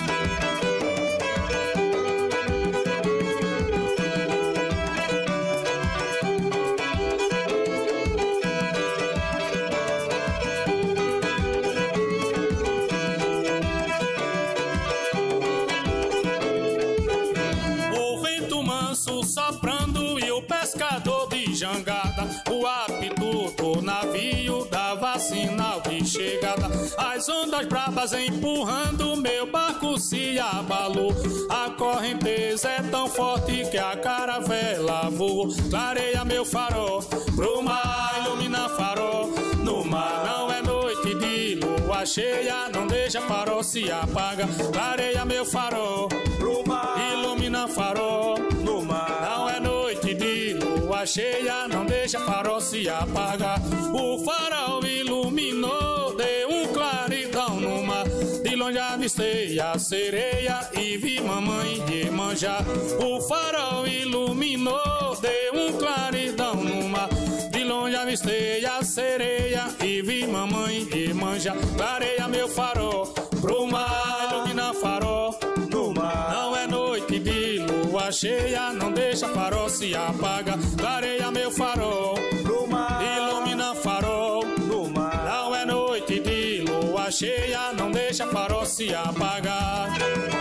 Speaker 12: Soprando e o
Speaker 11: o pescador de jangada, o apito do navio dava sinal de chegada. As ondas bravas empurrando, meu barco se abalou. A correnteza é tão forte que a caravela voou. Clareia meu farol pro mar, ilumina farol no mar. Não é noite de lua cheia, não deixa farol se apaga. Clareia meu farol pro mar, ilumina farol no mar. Não é noite de lua cheia, não deixa farol se apaga. O farol iluminou, deu um claridão no mar. De longe avistei a sereia e vi mamãe Iemanjá. O farol iluminou, deu um claridão no mar. De longe avistei a sereia e vi mamãe Iemanjá. Clareia meu farol pro mar, ilumina farol no mar. Não é noite de lua cheia, não deixa farol se apaga. Clareia meu farol pro mar, ilumina farol no mar. Não é noite de lua cheia, não deixa farol se apagar.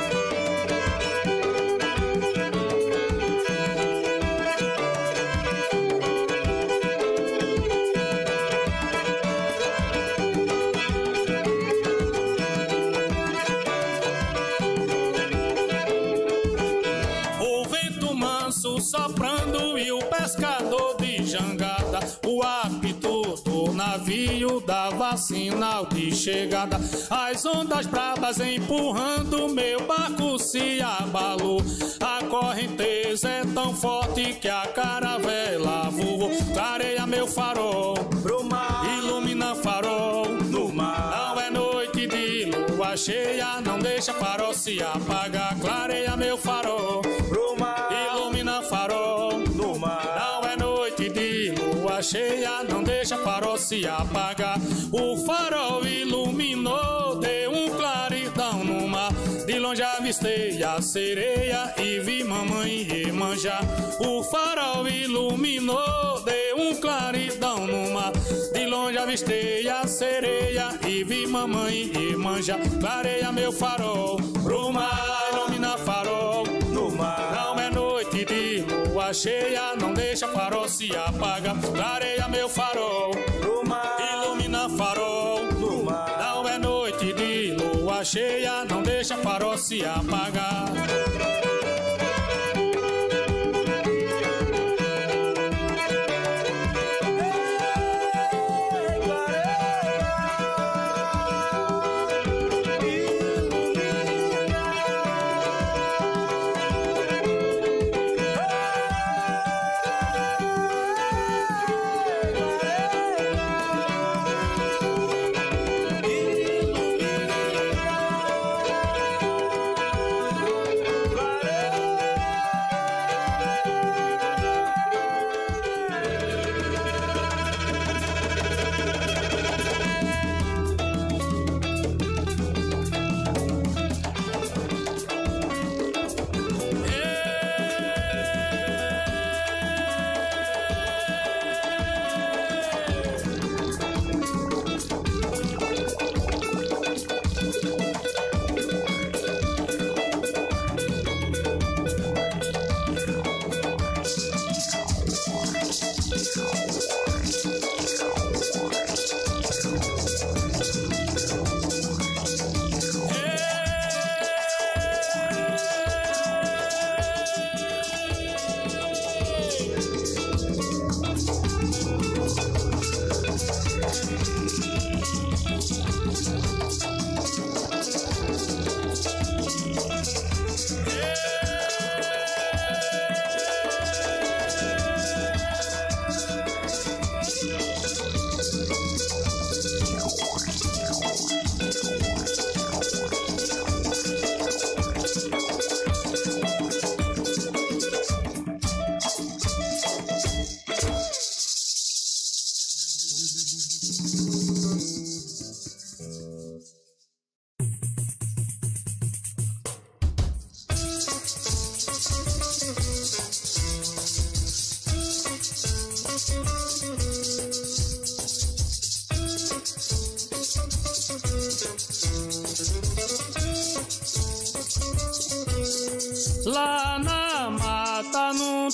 Speaker 11: Soprando e o pescador de jangada, o apito do navio dava sinal de chegada. As ondas bravas empurrando, meu barco se abalou. A correnteza é tão forte que a caravela voou. Clareia meu farol pro mar, ilumina farol no mar. Não é noite de lua cheia, não deixa farol se apagar. Clareia meu farol pro mar, ilumina farol no mar. Não é noite de lua cheia, não deixa farol se apagar. O farol iluminou, deu um claridão no mar. De longe avistei a sereia e vi mamãe Iemanjá. O farol iluminou, deu um claridão no mar. De longe avistei a sereia e vi mamãe Iemanjá. Clareia meu farol pro mar, ilumina farol no mar. Não é noite de lua cheia, não deixa farol se apaga. Clareia meu farol pro mar, ilumina farol no mar. Não é noite de lua cheia, não deixa farol se apagar.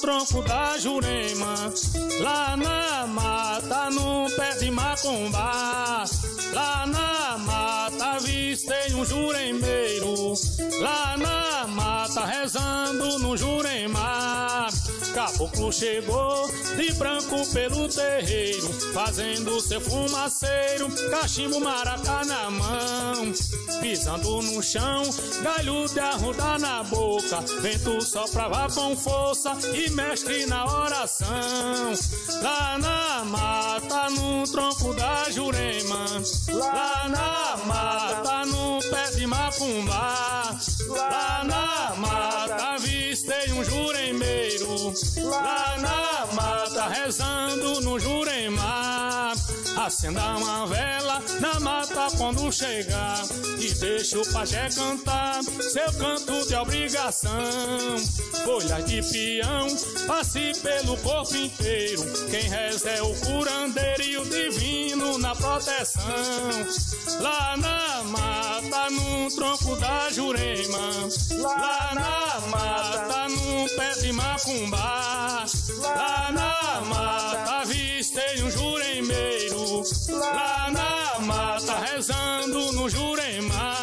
Speaker 11: tronco da Jurema, lá na mata, no pé de macumba. Lá na mata avistei um juremeiro, lá na mata rezando no Jurema. Caboclo chegou de branco pelo terreiro, fazendo seu fumaceiro, cachimbo, maracá na mão. Pisando no chão, galho de arruda na boca, vento soprava com força e mestre na oração. Lá na mata, no tronco da Jurema, lá na mata, no pé de macumba. Lá na mata avistei um juremeiro, lá na mata rezando no Jurema. Acenda uma vela na mata quando chegar e deixa o pajé cantar seu canto de obrigação. Folhas de peão passe pelo corpo inteiro, quem reza é o curandeiro e o divino na proteção. Lá na mata, no tronco da Jurema, lá na mata, no pé de macumba. Lá na mata avistei um juremeiro, lá na mata rezando no Jurema.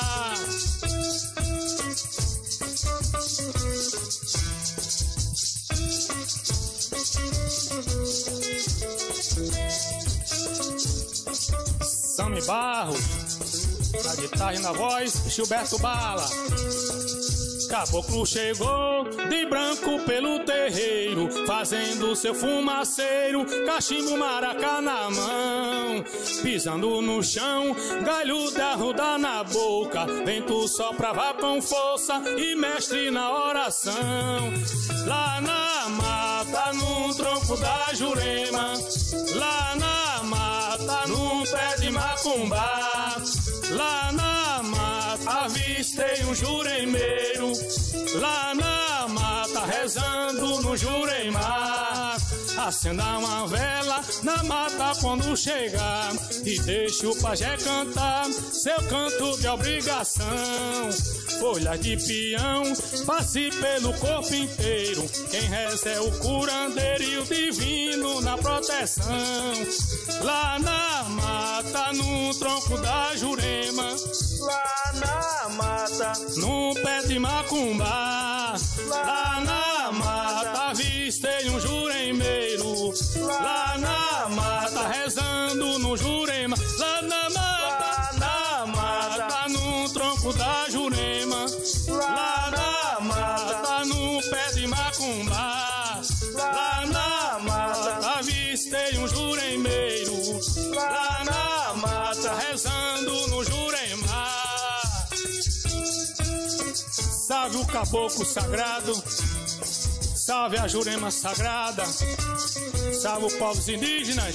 Speaker 11: Sami Barros, na guitarra e na voz, Gilberto Bala. Caboclo chegou de branco pelo terreiro, fazendo seu fumaceiro, cachimbo, maracá na mão. Pisando no chão, galho de arruda na boca, vento soprava com força e mestre na oração. Lá na mata, no tronco da Jurema, lá na mata, no pé de macumba. Lá na mata avistei um juremeiro, lá na mata rezando no Jurema. Acenda uma vela na mata quando chegar e deixa o pajé cantar seu canto de obrigação. Folhas de peão passe pelo corpo inteiro, quem reza é o curandeiro e o divino na proteção. Lá na mata, no tronco da Jurema,
Speaker 5: lá na mata,
Speaker 11: no pé de macumba. Lá na mata avistei um juremeiro, lá na mata rezando no Jurema. Lá na mata, na mata, no tronco da Jurema, lá na mata, no pé de macumba. Lá na mata avistei um juremeiro, lá na mata rezando no Jurema. Salve o caboclo sagrado, salve a Jurema sagrada, salve os povos indígenas.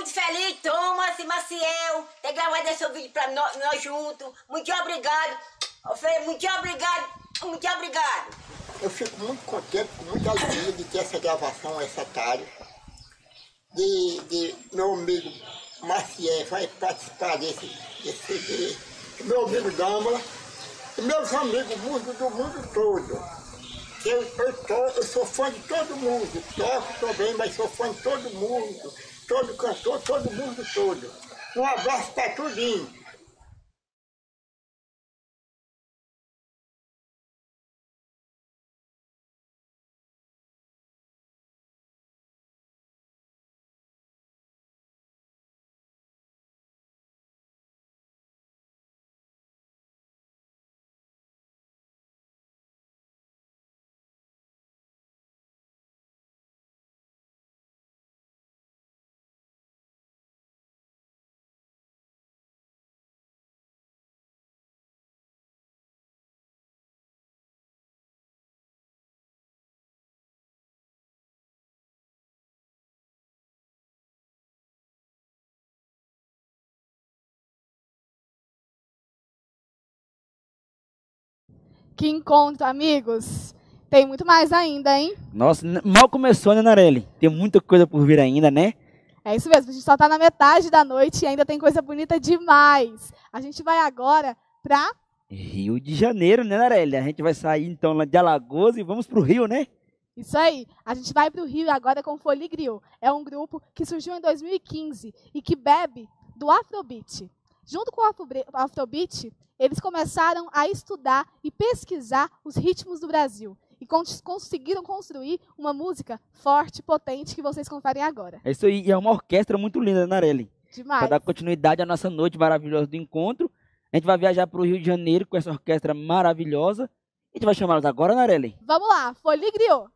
Speaker 10: muito feliz, Thomas e Maciel, ter gravado esse vídeo pra nós, nós juntos. Muito obrigado. Ô, Fê, muito obrigado. Muito obrigado.
Speaker 9: Eu fico muito contente, com muita alegria de ter essa gravação, essa tarefa. De, de meu amigo Maciel vai participar desse, desse C D. Meu amigo Dâmara. E meus amigos músicos do mundo todo. Eu, eu, tô, eu sou fã de todo mundo, toco também, mas sou fã de todo mundo, todo cantor, todo mundo todo. Um abraço para tudinho.
Speaker 1: Que encontro, amigos. Tem muito mais ainda, hein?
Speaker 2: Nossa, n- mal começou, né, Narelli? Tem muita coisa por vir ainda, né?
Speaker 1: É isso mesmo, a gente só está na metade da noite e ainda tem coisa bonita demais. A gente vai agora para
Speaker 2: Rio de Janeiro, né, Narelli? A gente vai sair, então, lá de Alagoas e vamos pro Rio, né?
Speaker 1: Isso aí, a gente vai para o Rio agora com Folie Griot. É um grupo que surgiu em dois mil e quinze e que bebe do Afrobeat. Junto com o Afrobre- Afrobeat, eles começaram a estudar e pesquisar os ritmos do Brasil. E cons- conseguiram construir uma música forte, potente, que vocês conferem agora.
Speaker 2: É isso aí, e é uma orquestra muito linda, né, Narelli?
Speaker 1: Demais.
Speaker 2: Para dar continuidade à nossa noite maravilhosa do encontro, a gente vai viajar pro Rio de Janeiro com essa orquestra maravilhosa. A gente vai chamá-los agora, Narelli?
Speaker 1: Vamos lá, Folie Griot.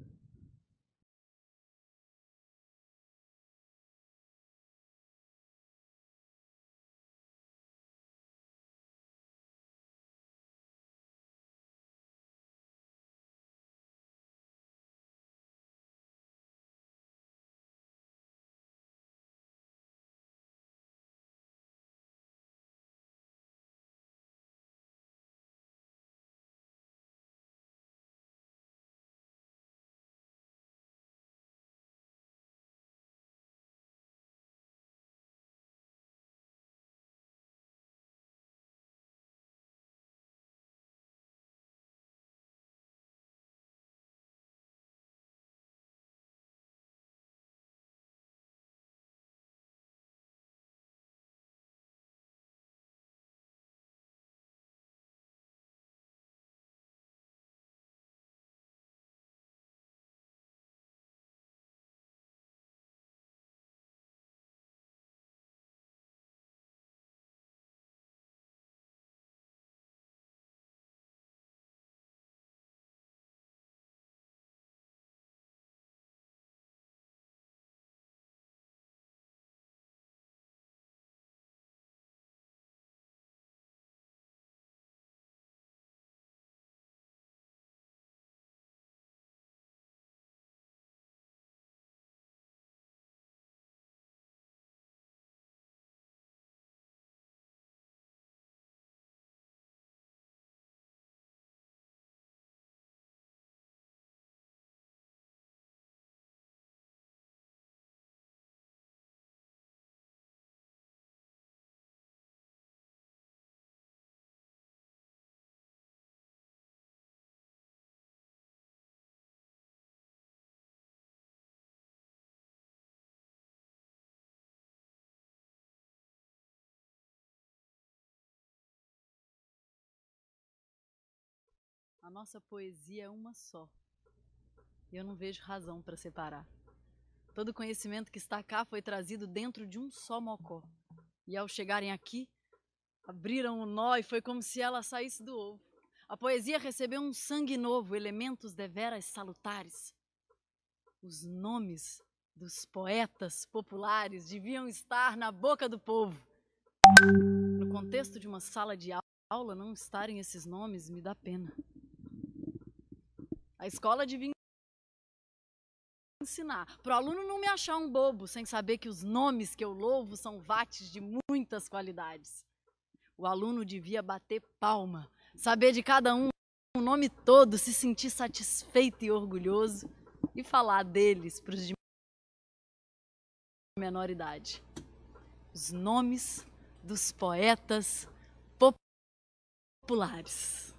Speaker 13: A nossa poesia é uma só. E eu não vejo razão para separar. Todo o conhecimento que está cá foi trazido dentro de um só mocó. E ao chegarem aqui, abriram o nó e foi como se ela saísse do ovo. A poesia recebeu um sangue novo, elementos deveras salutares. Os nomes dos poetas populares deviam estar na boca do povo. No contexto de uma sala de aula, não estarem esses nomes me dá pena. A escola devia ensinar, para o aluno não me achar um bobo, sem saber que os nomes que eu louvo são vates de muitas qualidades. O aluno devia bater palma, saber de cada um o nome todo, se sentir satisfeito e orgulhoso e falar deles para os de menor idade. Os nomes dos poetas populares.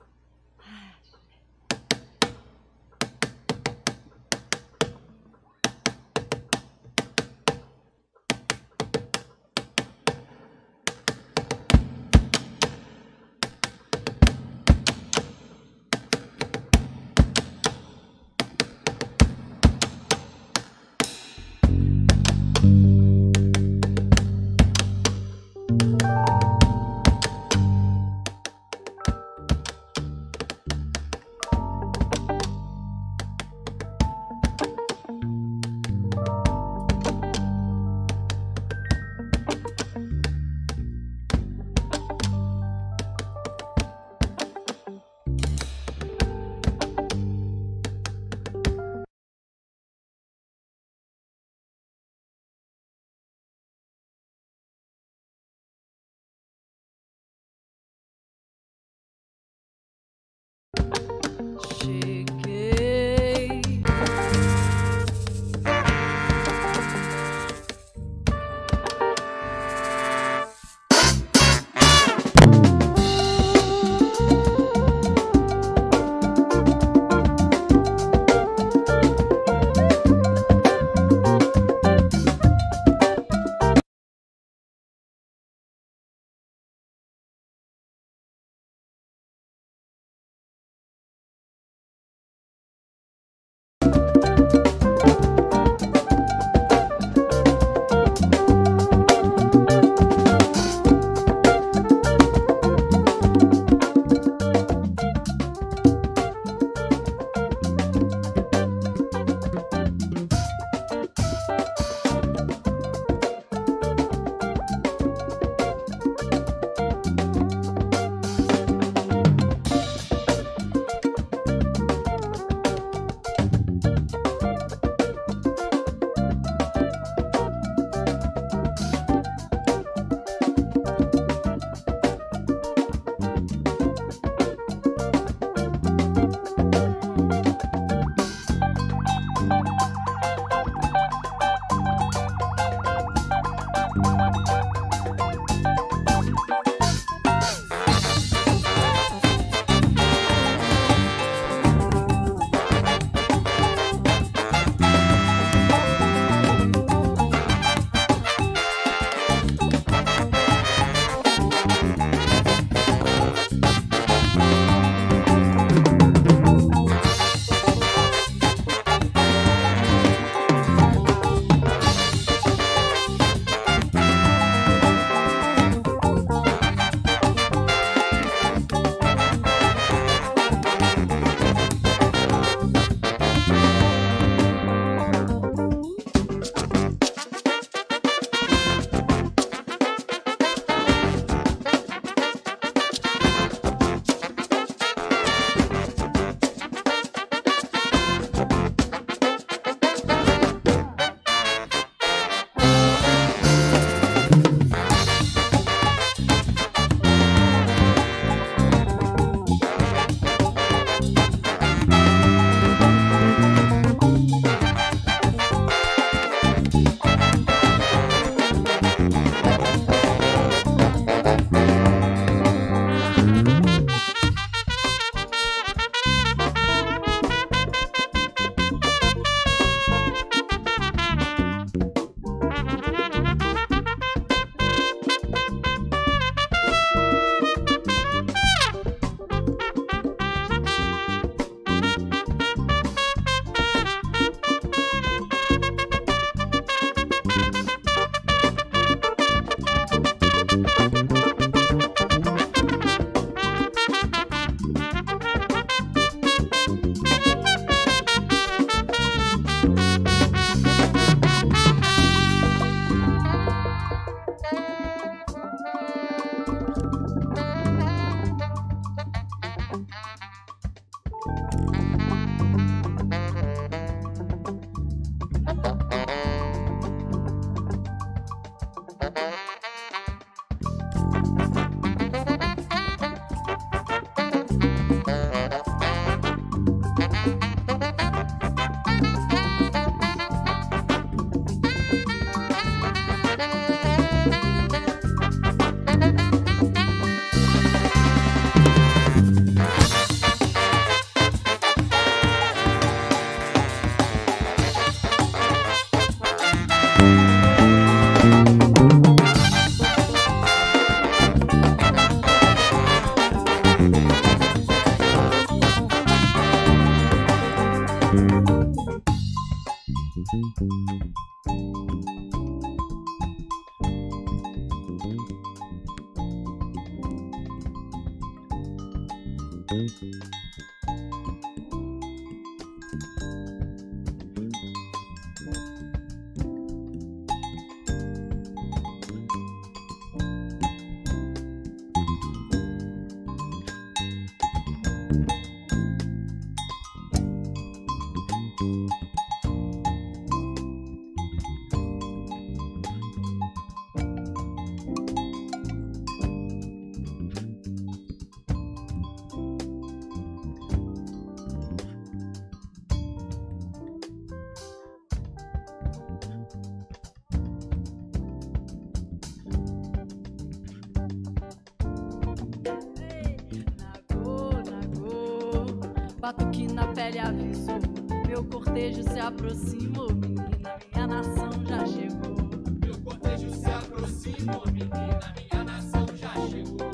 Speaker 13: Batuque na pele avisou, meu cortejo se aproximou, menina, minha nação já chegou. Meu cortejo se aproximou, menina, minha nação já chegou.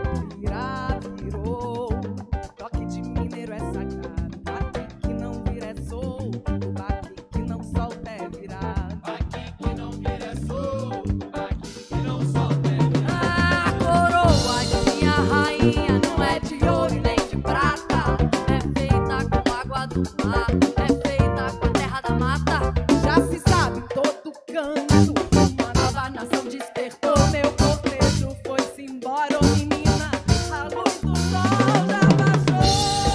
Speaker 13: Virado, virou, toque de mineiro é sagrado, baque que não vira é solto, baque que não solta é virado. Baque que não vira é solto, baque que não solta é virado. A coroa de minha rainha não é de ouro nem de prata. Do mar, é feita com a terra da mata. Já se sabe todo canto, uma nova nação despertou. Meu cortejo foi-se embora, oh menina, a luz do sol já baixou.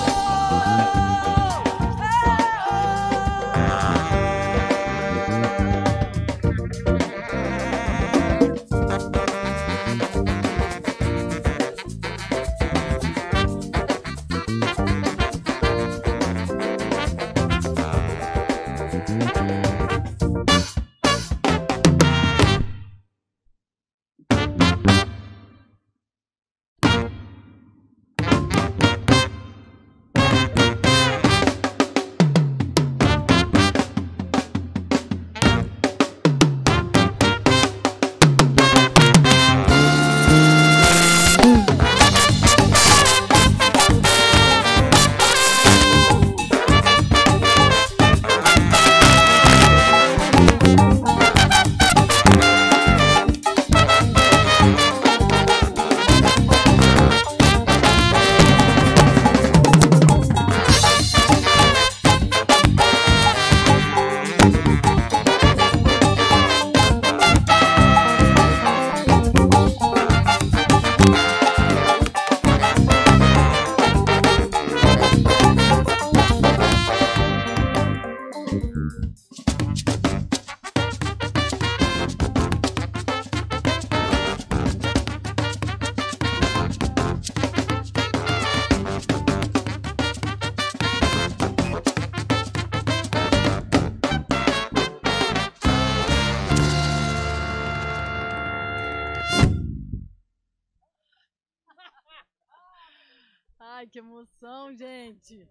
Speaker 13: Ai, que emoção, gente!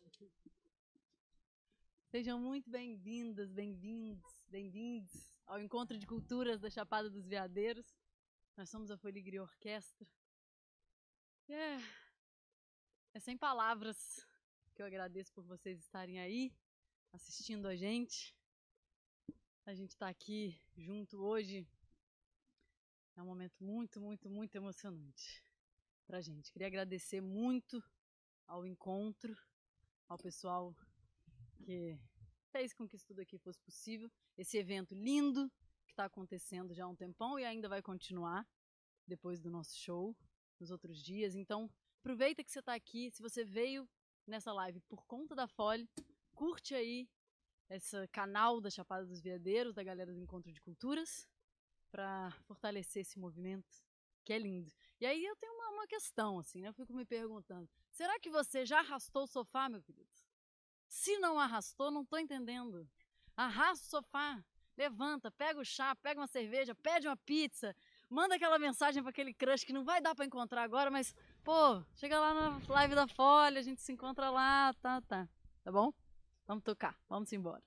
Speaker 13: Sejam muito bem-vindas, bem-vindos, bem-vindos ao Encontro de Culturas da Chapada dos Veadeiros. Nós somos a Foligre Orquestra. É, é sem palavras que eu agradeço por vocês estarem aí, assistindo a gente. A gente está aqui junto hoje. É um momento muito, muito, muito emocionante pra gente. Queria agradecer muito ao encontro, ao pessoal que fez com que isso tudo aqui fosse possível. Esse evento lindo que está acontecendo já há um tempão e ainda vai continuar depois do nosso show, nos outros dias. Então, aproveita que você está aqui. Se você veio nessa live por conta da Fole, curte aí esse canal da Chapada dos Veadeiros, da galera do Encontro de Culturas. para fortalecer esse movimento, que é lindo. E aí eu tenho uma, uma questão, assim, né? Eu fico me perguntando, será que você já arrastou o sofá, meu querido? Se não arrastou, não estou entendendo. Arrasta o sofá, levanta, pega o chá, pega uma cerveja, pede uma pizza, manda aquela mensagem para aquele crush que não vai dar para encontrar agora, mas, pô, chega lá na live da Folha, a gente se encontra lá, tá, tá. Tá bom? Vamos tocar, vamos embora.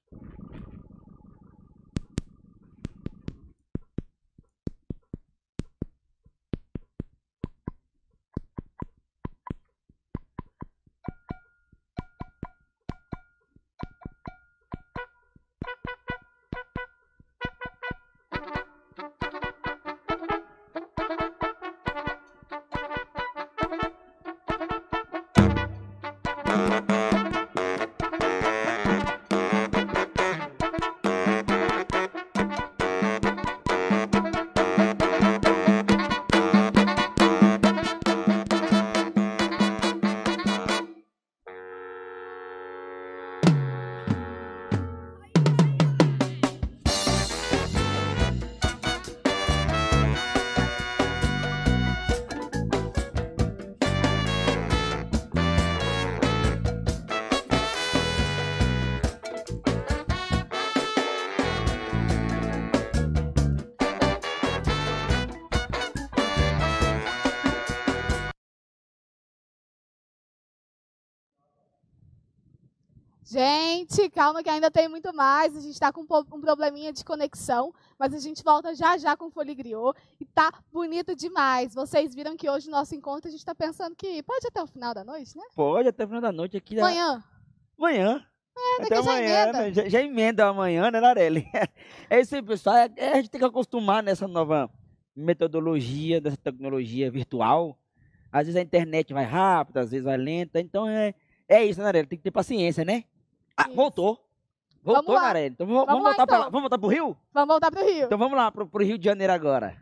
Speaker 1: Gente, calma que ainda tem muito mais. A gente está com um, po- um probleminha de conexão, mas a gente volta já já com Foligriô e tá bonito demais. Vocês viram que hoje o nosso encontro a gente está pensando que pode ir até o final da noite, né?
Speaker 2: Pode, até o final da noite aqui.
Speaker 1: Amanhã.
Speaker 2: Amanhã.
Speaker 1: É,
Speaker 2: Até
Speaker 1: daqui já
Speaker 2: amanhã,
Speaker 1: emenda.
Speaker 2: né? Já, já emenda amanhã, né, Narelli? É isso aí, pessoal. É- é, a gente tem que acostumar nessa nova metodologia, dessa tecnologia virtual. Às vezes a internet vai rápida, às vezes vai lenta. Então é, é isso, né, Narelli? Tem que ter paciência, né? Ah, voltou. Voltou,
Speaker 1: Vamos lá.
Speaker 2: Narelli. Então vamos,
Speaker 1: Vamos
Speaker 2: vamos
Speaker 1: lá,
Speaker 2: voltar pra
Speaker 1: então.
Speaker 2: lá. Vamos voltar pro Rio?
Speaker 1: Vamos voltar pro Rio.
Speaker 2: Então vamos lá pro, pro Rio de Janeiro agora.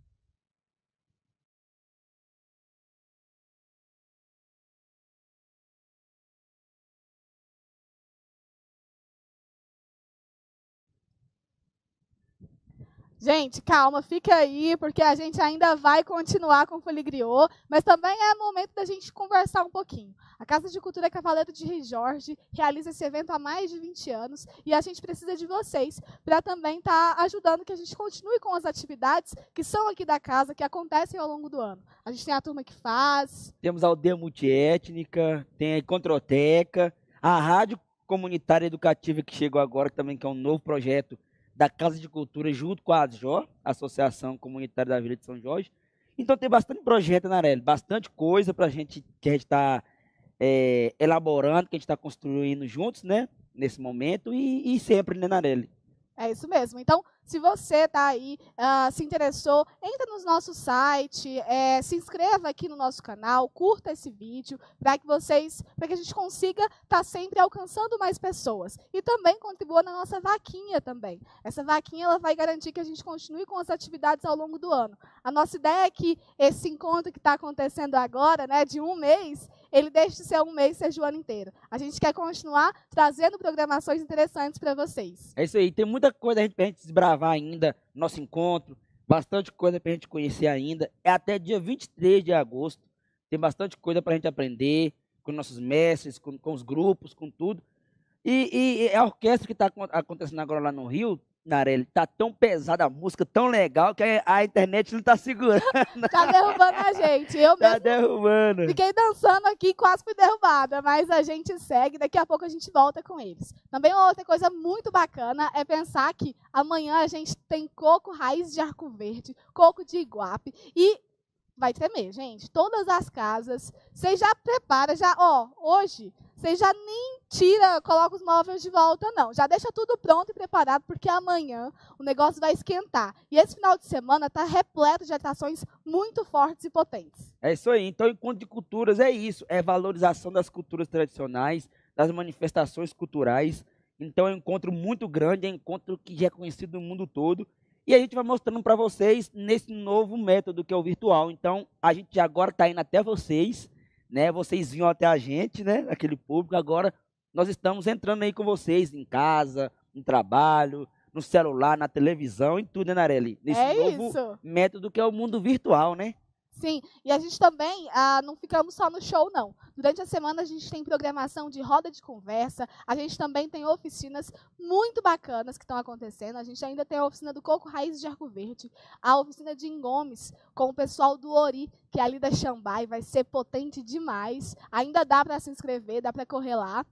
Speaker 1: Gente, calma, fica aí, porque a gente ainda vai continuar com o Foligriô, mas também é momento da gente conversar um pouquinho. A Casa de Cultura Cavaleiro de Rei Jorge realiza esse evento há mais de vinte anos e a gente precisa de vocês para também estar ajudando que a gente continue com as atividades que são aqui da casa, que acontecem ao longo do ano. A gente tem a turma que faz.
Speaker 2: Temos a aldeia multiétnica, tem a Encontroteca, a Rádio Comunitária Educativa que chegou agora também, que é um novo projeto da Casa de Cultura, junto com a ASJO, Associação Comunitária da Vila de São Jorge. Então tem bastante projeto, Narelli, bastante coisa pra gente, que a gente está é, elaborando, que a gente está construindo juntos, né, nesse momento, e, e sempre, né, Narelli?
Speaker 1: É isso mesmo. Então, se você está aí, ah, se interessou, entra no nosso site, é, se inscreva aqui no nosso canal, curta esse vídeo, para que vocês, para que a gente consiga estar sempre alcançando mais pessoas. E também contribua na nossa vaquinha também. Essa vaquinha ela vai garantir que a gente continue com as atividades ao longo do ano. A nossa ideia é que esse encontro que está acontecendo agora, né, de um mês, ele deixe de ser um mês, seja o ano inteiro. A gente quer continuar trazendo programações interessantes para vocês.
Speaker 2: É isso aí, tem muita coisa a gente, pra gente desbravar ainda, nosso encontro, bastante coisa pra gente conhecer ainda. É até dia vinte e três de agosto, tem bastante coisa pra gente aprender com nossos mestres, com, com os grupos, com tudo. E, e- e a orquestra que está acontecendo agora lá no Rio, Narelli, tá tão pesada a música, tão legal, que a, a internet não tá segurando.
Speaker 1: Tá derrubando a gente. Eu
Speaker 2: Tá
Speaker 1: mesmo
Speaker 2: derrubando.
Speaker 1: fiquei dançando aqui, quase fui derrubada, mas a gente segue, daqui a pouco a gente volta com eles. Também uma outra coisa muito bacana é pensar que amanhã a gente tem coco raiz de arco verde, coco de iguape e vai tremer, gente. Todas as casas, vocês já prepara, já, ó, hoje, vocês já nem tira, coloca os móveis de volta, não. Já deixa tudo pronto e preparado, porque amanhã o negócio vai esquentar. E esse final de semana está repleto de atrações muito fortes e potentes.
Speaker 2: É isso aí. Então, encontro de culturas é isso. É valorização das culturas tradicionais, das manifestações culturais. Então, é um encontro muito grande, é um encontro que já é conhecido no mundo todo. E a gente vai mostrando para vocês nesse novo método que é o virtual. Então, a gente agora está indo até vocês, né? Vocês vinham até a gente, né? Aquele público. Agora, nós estamos entrando aí com vocês em casa, no trabalho, no celular, na televisão, em tudo, né, Nareli? Nesse
Speaker 1: É
Speaker 2: novo
Speaker 1: isso.
Speaker 2: método que é o mundo virtual, né?
Speaker 1: Sim, e a gente também ah, não ficamos só no show, não. Durante a semana a gente tem programação de roda de conversa, a gente também tem oficinas muito bacanas que estão acontecendo. A gente ainda tem a oficina do Coco Raiz de Arco Verde, a oficina de Ingomes com o pessoal do Ori, que é ali da Xambai, vai ser potente demais. Ainda dá para se inscrever, dá para correr lá.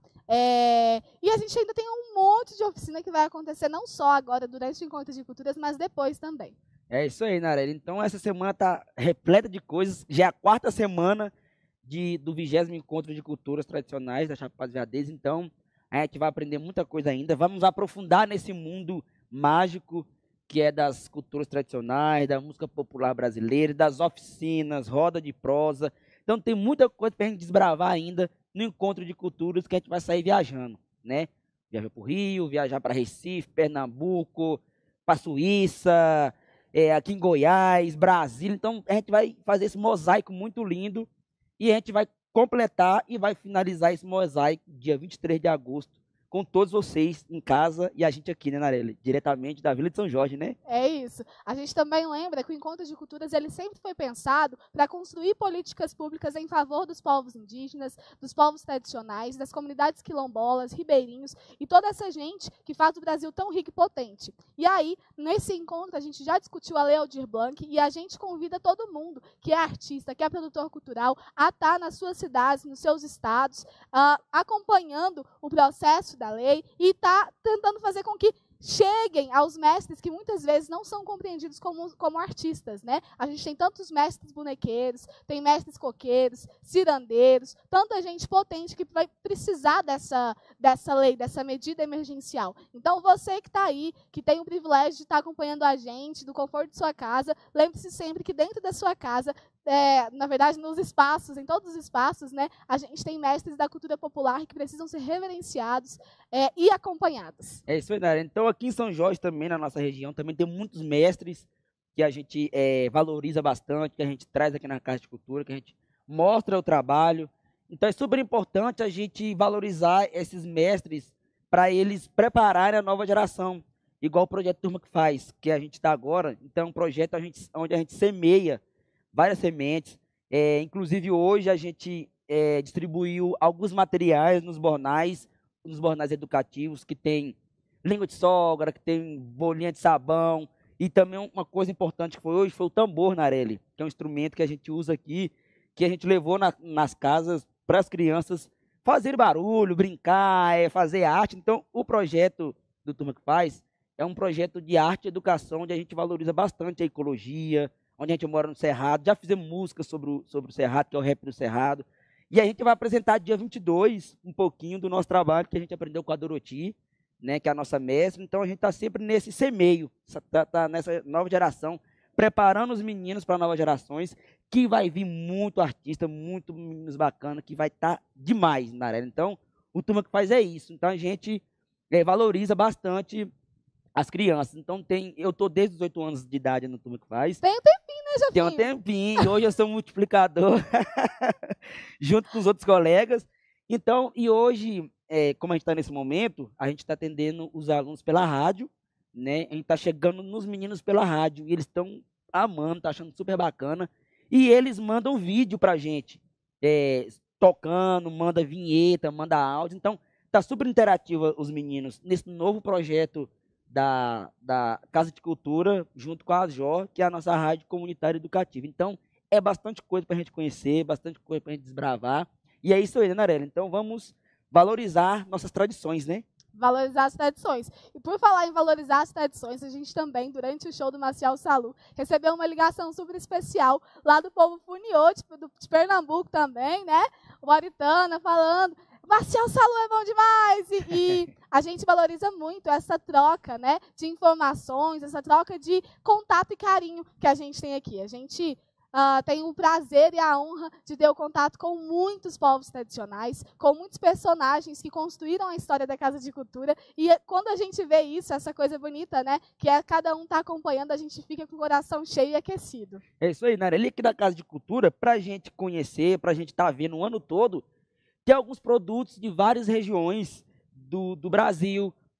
Speaker 1: É, e a gente ainda tem um monte de oficina que vai acontecer, não só agora durante o Encontro de Culturas, mas depois também.
Speaker 2: É isso aí, Nareli. Então, essa semana tá repleta de coisas. Já é a quarta semana de, do vigésimo Encontro de Culturas Tradicionais da Chapada Veadeiros. Então, a gente vai aprender muita coisa ainda. Vamos aprofundar nesse mundo mágico que é das culturas tradicionais, da música popular brasileira, das oficinas, roda de prosa. Então, tem muita coisa para a gente desbravar ainda no Encontro de Culturas que a gente vai sair viajando, né? Viajar para o Rio, viajar para Recife, Pernambuco, para a Suíça, É, aqui em Goiás, Brasília. Então, a gente vai fazer esse mosaico muito lindo e a gente vai completar e vai finalizar esse mosaico dia vinte e três de agosto com todos vocês em casa e a gente aqui, né, Nareli? Diretamente da Vila de São Jorge, né?
Speaker 1: É isso. A gente também lembra que o Encontro de Culturas ele sempre foi pensado para construir políticas públicas em favor dos povos indígenas, dos povos tradicionais, das comunidades quilombolas, ribeirinhos e toda essa gente que faz o Brasil tão rico e potente. E aí, nesse encontro, a gente já discutiu a Lei Aldir Blanc e a gente convida todo mundo que é artista, que é produtor cultural, a estar nas suas cidades, nos seus estados, uh, acompanhando o processo da lei e está tentando fazer com que cheguem aos mestres que muitas vezes não são compreendidos como, como artistas, né? A gente tem tantos mestres bonequeiros, tem mestres coqueiros, cirandeiros, tanta gente potente que vai precisar dessa, dessa lei, dessa medida emergencial. Então, você que está aí, que tem o privilégio de estar acompanhando a gente, do conforto de sua casa, lembre-se sempre que dentro da sua casa, é, na verdade, nos espaços, em todos os espaços, né, a gente tem mestres da cultura popular que precisam ser reverenciados é, e acompanhados.
Speaker 2: É isso aí, Nareli. Então, aqui em São Jorge, também, na nossa região, também tem muitos mestres que a gente é, valoriza bastante, que a gente traz aqui na Casa de Cultura, que a gente mostra o trabalho. Então, é super importante a gente valorizar esses mestres para eles prepararem a nova geração, igual o projeto Turma que faz, que a gente está agora. Então, é um projeto a gente, onde a gente semeia várias sementes. É, inclusive, hoje a gente é, distribuiu alguns materiais nos bornais, nos bornais educativos, que tem língua de sogra, que tem bolinha de sabão. E também uma coisa importante que foi hoje foi o tambor, Nareli, que é um instrumento que a gente usa aqui, que a gente levou na, nas casas para as crianças fazer barulho, brincar, é, fazer arte. Então, o projeto do Turma que Faz é um projeto de arte e educação, onde a gente valoriza bastante a ecologia, onde a gente mora no Cerrado. Já fizemos música sobre o, sobre o Cerrado, que é o rap do Cerrado. E a gente vai apresentar dia vinte e dois um pouquinho do nosso trabalho que a gente aprendeu com a Doroti, né, que é a nossa mestra. Então, a gente está sempre nesse semeio, tá, tá nessa nova geração, preparando os meninos para novas gerações, que vai vir muito artista, muito meninos bacanas, que vai estar tá demais na arena. Então, o Turma que Faz é isso. Então, a gente é, valoriza bastante as crianças. Então, tem, eu estou desde os oito anos de idade no Turma que Faz.
Speaker 1: Tem um tempinho, né, Jofinho?
Speaker 2: Tem um tempinho. Hoje eu sou multiplicador, junto com os outros colegas. Então, e hoje, é, como a gente está nesse momento, a gente está atendendo os alunos pela rádio, né? A gente está chegando nos meninos pela rádio e eles estão amando, estão achando super bacana. E eles mandam vídeo para a gente, é, tocando, manda vinheta, manda áudio. Então, está super interativo os meninos nesse novo projeto da, da Casa de Cultura, junto com a Jor, que é a nossa rádio comunitária educativa. Então, é bastante coisa para a gente conhecer, bastante coisa para a gente desbravar. E é isso aí, né, Nareli? Então, vamos valorizar nossas tradições, né?
Speaker 1: Valorizar as tradições. E por falar em valorizar as tradições, a gente também, durante o show do Maciel Salu, recebeu uma ligação super especial lá do povo Funiô, de, de Pernambuco também, né? O Aritana falando, Maciel Salu é bom demais! E, e a gente valoriza muito essa troca, né, de informações, essa troca de contato e carinho que a gente tem aqui. A gente Uh, tenho o prazer e a honra de ter o contato com muitos povos tradicionais, com muitos personagens que construíram a história da Casa de Cultura. E quando a gente vê isso, essa coisa bonita, né, que é cada um tá acompanhando, a gente fica com o coração cheio e aquecido.
Speaker 2: É isso aí, Nareli, aqui da Casa de Cultura, para a gente conhecer, para a gente estar tá vendo o ano todo, tem alguns produtos de várias regiões do, do Brasil,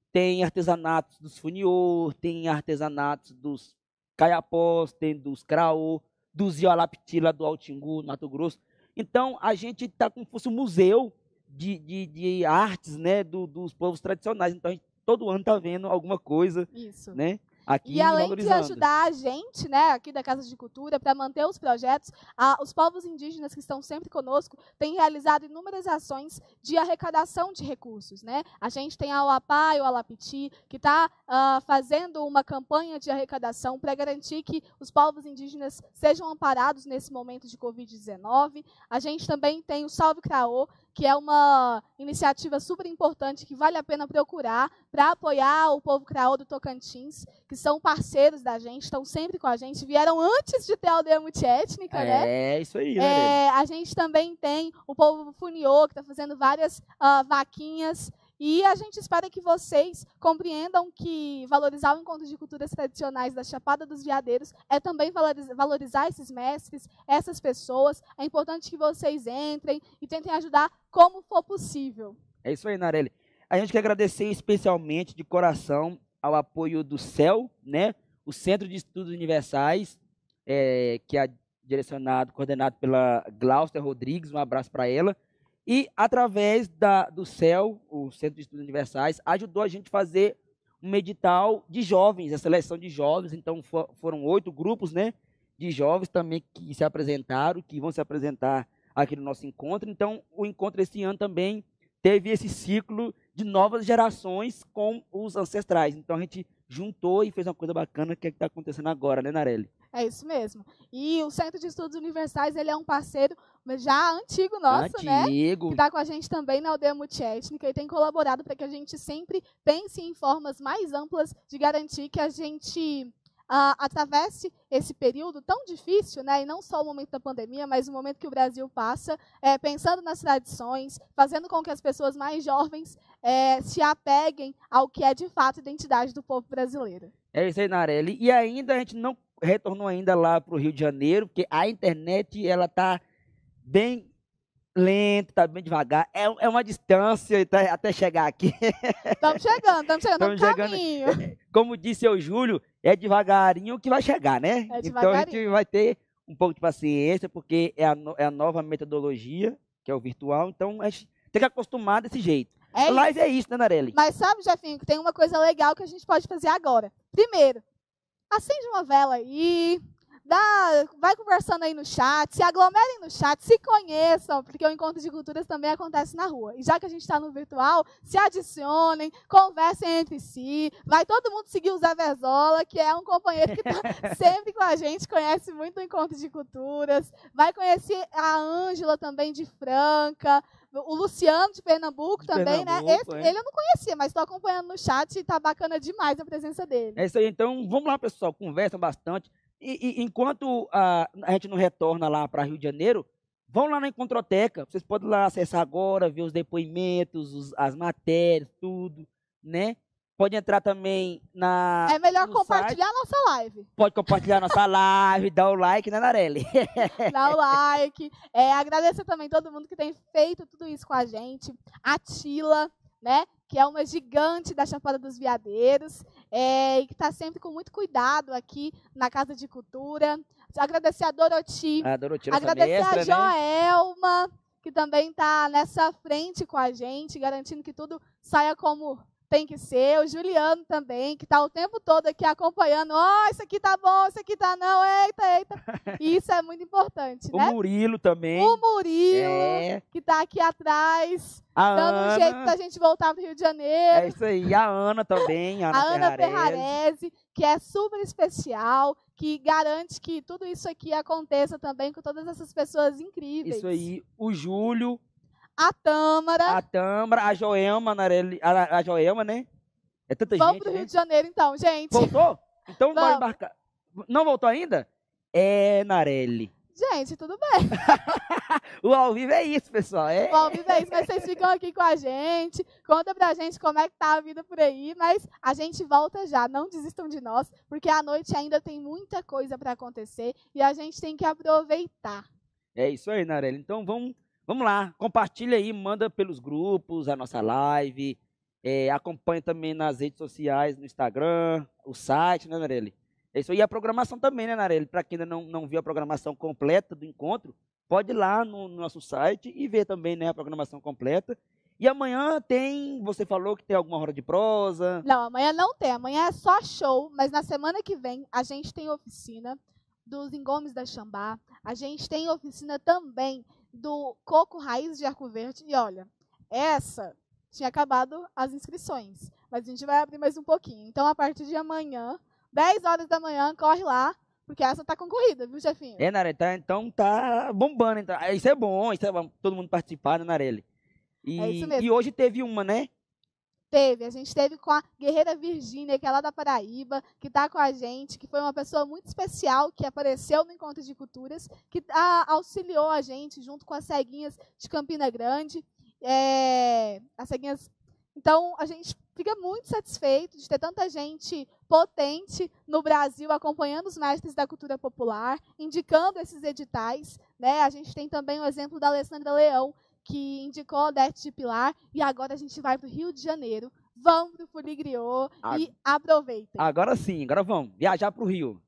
Speaker 2: tem artesanatos dos funiô, tem artesanatos dos caiapós, tem dos craô, dos iolapiti lá do Altingu, Mato Grosso. Então, a gente está como se fosse um museu de, de, de artes, né, do, dos povos tradicionais. Então, a gente todo ano está vendo alguma coisa,
Speaker 1: Isso.
Speaker 2: né, aqui
Speaker 1: E além de
Speaker 2: valorizando.
Speaker 1: ajudar a gente, né, aqui da Casa de Cultura, para manter os projetos, a- os povos indígenas que estão sempre conosco têm realizado inúmeras ações de arrecadação de recursos, né? A gente tem a Uapá e o Alapiti, que está fazendo uma campanha de arrecadação para garantir que os povos indígenas sejam amparados nesse momento de covid dezenove. A gente também tem o Salve Craô, que é uma iniciativa super importante que vale a pena procurar para apoiar o povo craô do Tocantins, que são parceiros da gente, estão sempre com a gente, vieram antes de ter a aldeia multiétnica, né?
Speaker 2: É, isso aí, né?
Speaker 1: É, a gente também tem o povo funiô, que está fazendo várias ah, vaquinhas. E a gente espera que vocês compreendam que valorizar o encontro de culturas tradicionais da Chapada dos Veadeiros é também valoriza- valorizar esses mestres, essas pessoas. É importante que vocês entrem e tentem ajudar como for possível.
Speaker 2: É isso aí, Narelli. A gente quer agradecer especialmente, de coração, ao apoio do C E L, né? O Centro de Estudos Universais, é, que é direcionado, coordenado pela Glaucia Rodrigues, um abraço para ela. E, através da, do C E L, o Centro de Estudos Universais, ajudou a gente a fazer um edital de jovens, a seleção de jovens. Então, for, foram oito grupos, né, de jovens também que se apresentaram, que vão se apresentar aqui no nosso encontro. Então, o encontro esse ano também teve esse ciclo de novas gerações com os ancestrais. Então, a gente juntou e fez uma coisa bacana que é que está acontecendo agora, né, Narelli?
Speaker 1: É isso mesmo. E o Centro de Estudos Universais, ele é um parceiro já antigo nosso, né?
Speaker 2: Antigo.
Speaker 1: Que está com a gente também na aldeia multiétnica e tem colaborado para que a gente sempre pense em formas mais amplas de garantir que a gente ah, atravesse esse período tão difícil, né? E não só o momento da pandemia, mas o momento que o Brasil passa, é, pensando nas tradições, fazendo com que as pessoas mais jovens é, se apeguem ao que é de fato a identidade do povo brasileiro.
Speaker 2: É isso aí, Narelli. E ainda a gente não retornou ainda lá para o Rio de Janeiro, porque a internet ela tá bem lenta, tá bem devagar. É, é uma distância até, até chegar aqui.
Speaker 1: Estamos chegando, estamos chegando
Speaker 2: Estamos
Speaker 1: no
Speaker 2: chegando.
Speaker 1: caminho.
Speaker 2: Como disse o Júlio, é devagarinho que vai chegar, né?
Speaker 1: É
Speaker 2: Então a gente
Speaker 1: devagarinho.
Speaker 2: vai ter um pouco de paciência, porque é a, no- é a nova metodologia, que é o virtual. Então a gente tem que acostumar desse jeito.
Speaker 1: É
Speaker 2: Live é isso, né, Narelli?
Speaker 1: Mas sabe, Jefinho, que tem uma coisa legal que a gente pode fazer agora. Primeiro, acende uma vela aí, dá, vai conversando aí no chat, se aglomerem no chat, se conheçam, porque o Encontro de Culturas também acontece na rua. E já que a gente está no virtual, se adicionem, conversem entre si, vai todo mundo seguir o Zé Verzola, que é um companheiro que está sempre com a gente, conhece muito o Encontro de Culturas, vai conhecer a Ângela também de Franca, o Luciano de Pernambuco
Speaker 2: De
Speaker 1: também, né?
Speaker 2: Pernambuco,
Speaker 1: Esse-
Speaker 2: é.
Speaker 1: ele eu não conhecia, mas estou acompanhando no chat e tá bacana demais a presença dele.
Speaker 2: É isso aí. Então vamos lá, pessoal. Conversam bastante. E, e enquanto a, a gente não retorna lá para Rio de Janeiro, vão lá na Encontroteca. Vocês podem lá acessar agora, ver os depoimentos, os- as matérias, tudo, né? Pode entrar também na.
Speaker 1: É melhor
Speaker 2: no
Speaker 1: compartilhar a nossa live.
Speaker 2: site. Pode compartilhar nossa live, dar o like, né, Narelli?
Speaker 1: Dá o like. É, agradecer também todo mundo que tem feito tudo isso com a gente. A Tila, né? Que é uma gigante da Chapada dos Veadeiros. É, e que está sempre com muito cuidado aqui na Casa de Cultura. Agradecer a Doroti.
Speaker 2: A Dorotina, nossa
Speaker 1: Agradecer
Speaker 2: mestra,
Speaker 1: a
Speaker 2: né?
Speaker 1: Joelma, que também está nessa frente com a gente, garantindo que tudo saia como tem que ser. O Juliano também, que está o tempo todo aqui acompanhando. Ó, oh, isso aqui tá bom, isso aqui tá não, eita, eita. E isso é muito importante,
Speaker 2: O
Speaker 1: né?
Speaker 2: Murilo também.
Speaker 1: O Murilo,
Speaker 2: É.
Speaker 1: que está aqui atrás,
Speaker 2: A
Speaker 1: dando um
Speaker 2: Ana.
Speaker 1: jeito da gente voltar para o Rio de Janeiro.
Speaker 2: É isso aí. A Ana também. A Ana,
Speaker 1: A Ana
Speaker 2: Ferrarese.
Speaker 1: Ferrarese, que é super especial, que garante que tudo isso aqui aconteça também com todas essas pessoas incríveis.
Speaker 2: Isso aí. O Júlio.
Speaker 1: A Tâmara.
Speaker 2: A Tâmara, a Joelma, Narelli, a, a Joelma, né? É tanta
Speaker 1: Vamos
Speaker 2: gente,
Speaker 1: para o
Speaker 2: né?
Speaker 1: Rio de Janeiro, então, gente.
Speaker 2: Voltou? Então vai
Speaker 1: Vamos.
Speaker 2: embarcar. Não voltou ainda? É, Narelli.
Speaker 1: Gente, tudo bem.
Speaker 2: O ao vivo é isso, pessoal. É.
Speaker 1: O ao vivo é isso, mas vocês ficam aqui com a gente. Conta pra gente como é que tá a vida por aí, mas a gente volta já. Não desistam de nós, porque à noite ainda tem muita coisa para acontecer e a gente tem que aproveitar.
Speaker 2: É isso aí, Narelli. Então vamos, vamos lá. Compartilha aí, manda pelos grupos a nossa live. É, acompanhe também nas redes sociais, no Instagram, o site, né, Narelli? É isso aí. E a programação também, né, Narelli? Para quem ainda não, não viu a programação completa do encontro, pode ir lá no, no nosso site e ver também, né, a programação completa. E amanhã tem, você falou que tem alguma roda de prosa.
Speaker 1: Não, amanhã não tem. Amanhã é só show, mas na semana que vem a gente tem oficina dos Engomes da Xambá. A gente tem oficina também do Coco Raiz de Arco Verde. E olha, essa tinha acabado as inscrições, mas a gente vai abrir mais um pouquinho. Então, a partir de amanhã, dez horas da manhã, corre lá, porque essa tá concorrida, viu, chefinho?
Speaker 2: É, Narelli, tá, então tá bombando. Então. Isso é bom, isso é bom, todo mundo participar, né, Narelli? E,
Speaker 1: É isso mesmo.
Speaker 2: e hoje teve uma, né?
Speaker 1: Teve, a gente teve com a Guerreira Virgínia, que é lá da Paraíba, que está com a gente, que foi uma pessoa muito especial, que apareceu no Encontro de Culturas, que a, auxiliou a gente junto com as ceguinhas de Campina Grande. É, as ceguinhas. Então, a gente fica muito satisfeito de ter tanta gente potente no Brasil acompanhando os mestres da cultura popular, indicando esses editais, né? A gente tem também o exemplo da Alessandra Leão, que indicou Odete de Pilar, e agora a gente vai para o Rio de Janeiro. Vamos para o Fuligriô
Speaker 2: A-
Speaker 1: e aproveitem.
Speaker 2: Agora sim, agora vamos viajar para o Rio.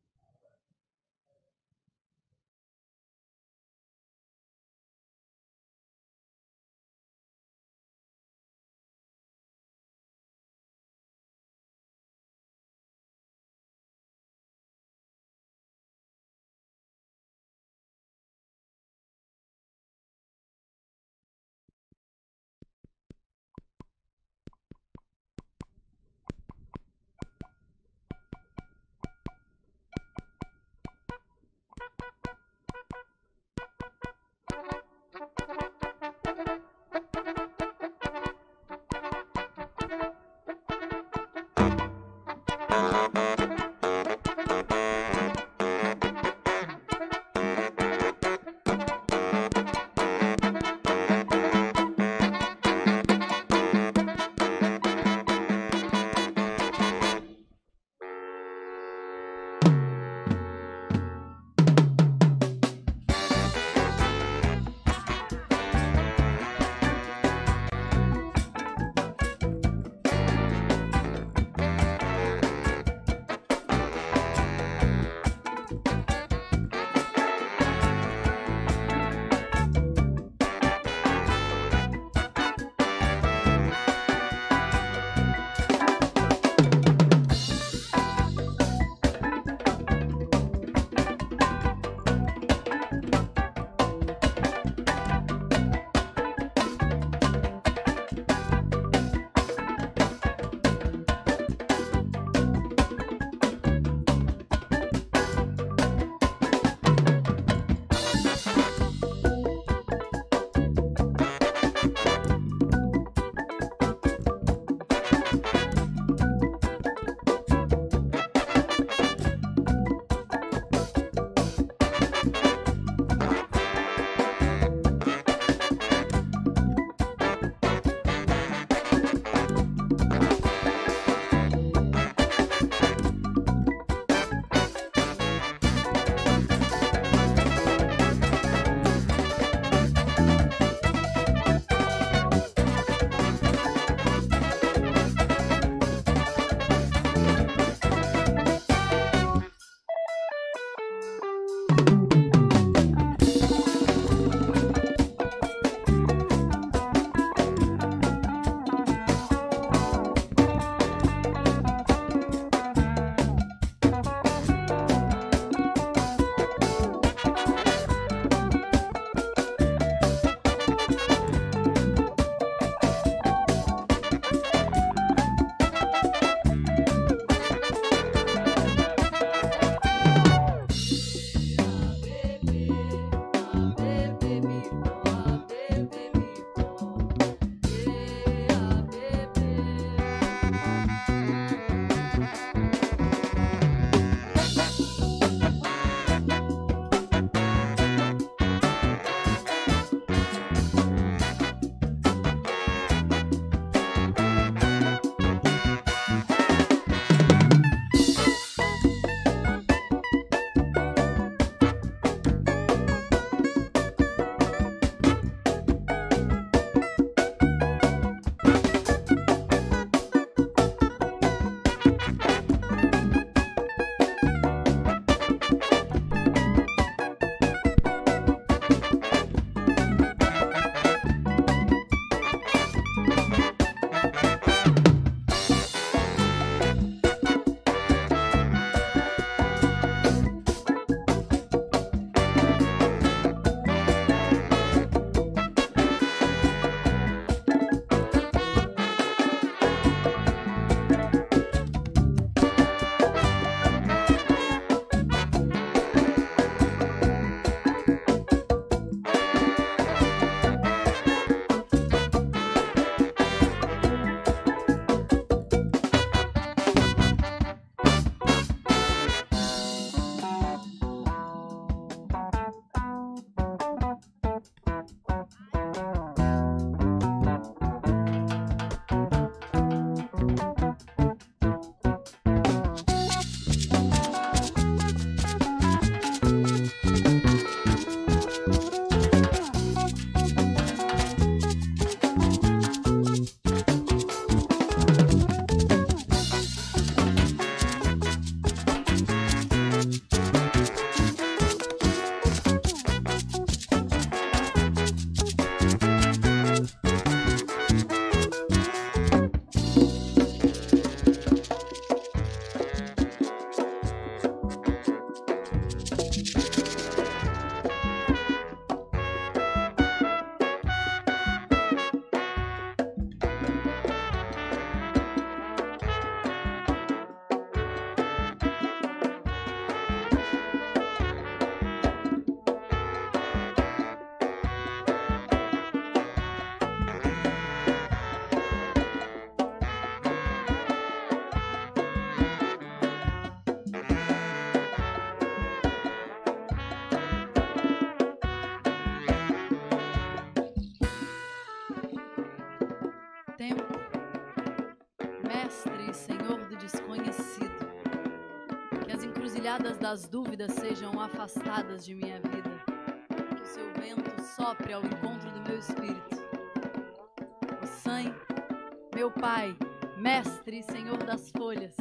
Speaker 13: Tempo, mestre e senhor do desconhecido, que as encruzilhadas das dúvidas sejam afastadas de minha vida, que o seu vento sopre ao encontro do meu espírito. O San, meu pai, mestre e senhor das folhas,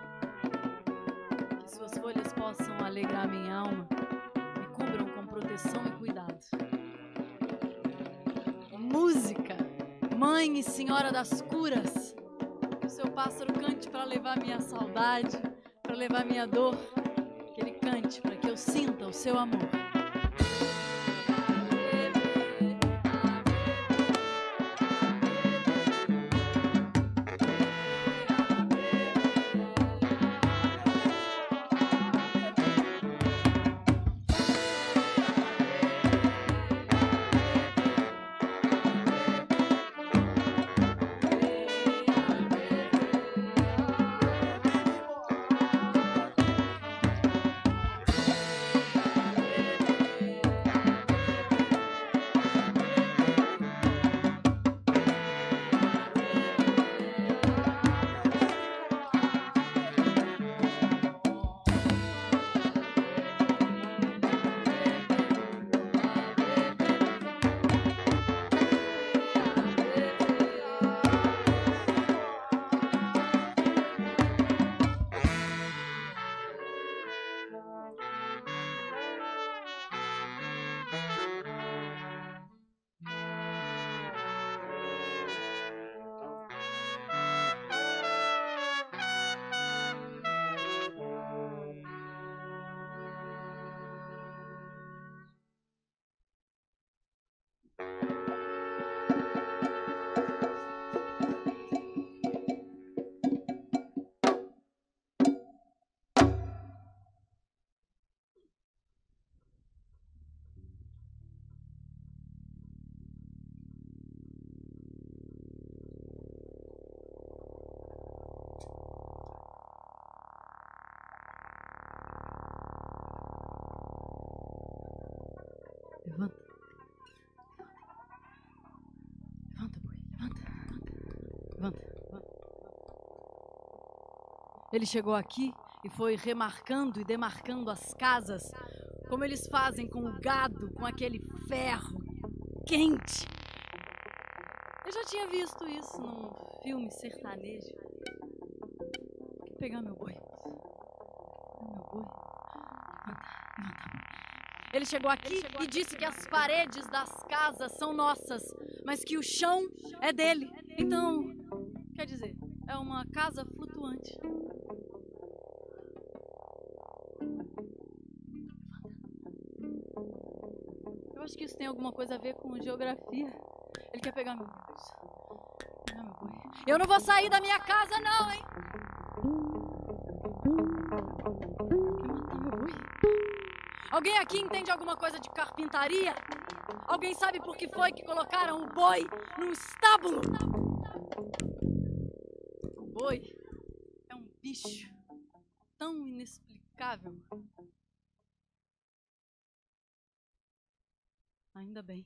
Speaker 13: que suas folhas possam alegrar minha alma, me cubram com proteção e cuidado. Música, mãe e senhora das curas, que o seu pássaro cante para levar minha saudade, para levar minha dor, que ele cante para que eu sinta o seu amor. Levanta. Levanta, boi. Levanta. Levanta. Levanta. Ele chegou aqui e foi remarcando e demarcando as casas, como eles fazem com o gado, com aquele ferro quente. Eu já tinha visto isso num filme sertanejo. Vou pegar meu boi. Meu boi. Levanta, levanta. Ele chegou aqui e disse que as paredes das casas são nossas, mas que o chão é dele. Então, quer dizer, é uma casa flutuante. Eu acho que isso tem alguma coisa a ver com geografia. Ele quer pegar meu boi. Pegar meu boi. Eu não vou sair da minha casa, não, hein? Quer matar meu boi? Alguém aqui entende alguma coisa de carpintaria? Alguém sabe por que foi que colocaram o boi num estábulo? O boi é um bicho tão inexplicável. Ainda bem.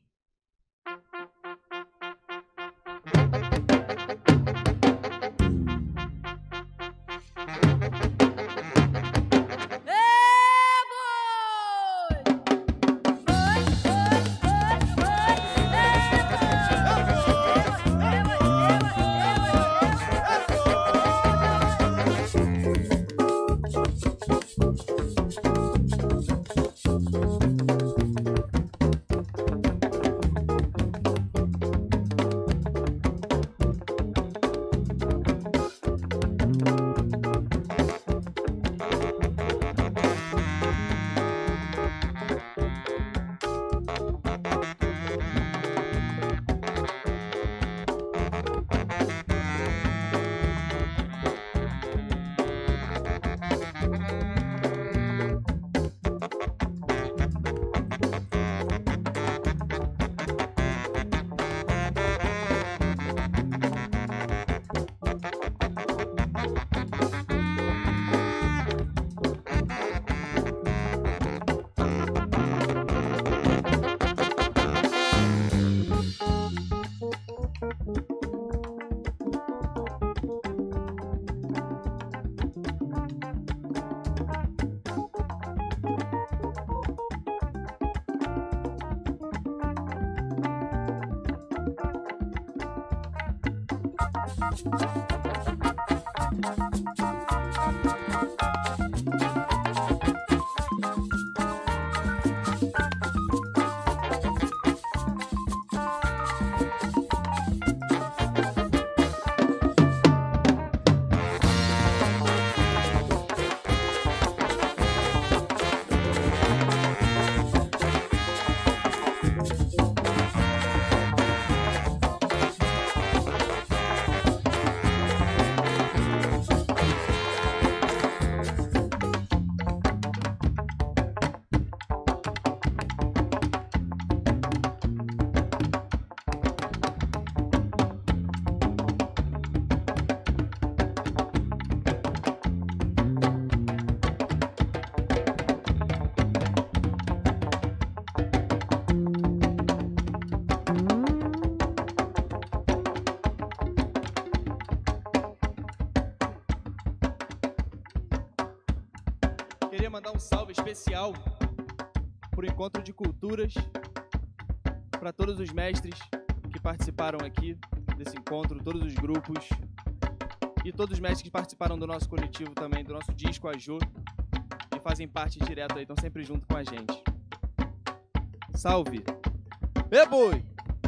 Speaker 14: Queria mandar um salve especial para o Encontro de Culturas, para todos os mestres que participaram aqui desse encontro, todos os grupos e todos os mestres que participaram do nosso coletivo também, do nosso disco A Jô, e fazem parte direto aí, estão sempre junto com a gente. Salve! Ê, boi!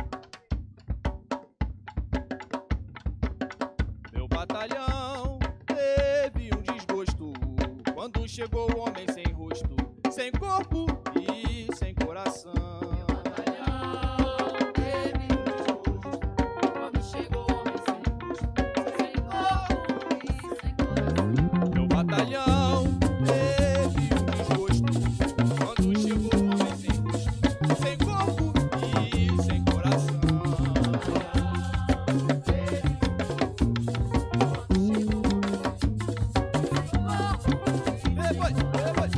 Speaker 14: Meu batalhão teve um desgosto quando chegou o homem sem rosto, sem corpo e sem coração. Meu batalhão teve um desgosto quando chegou o homem sem rosto, sem corpo e sem coração. Meu batalhão teve um desgosto quando chegou o homem sem rosto, sem corpo e sem coração. Depois, depois.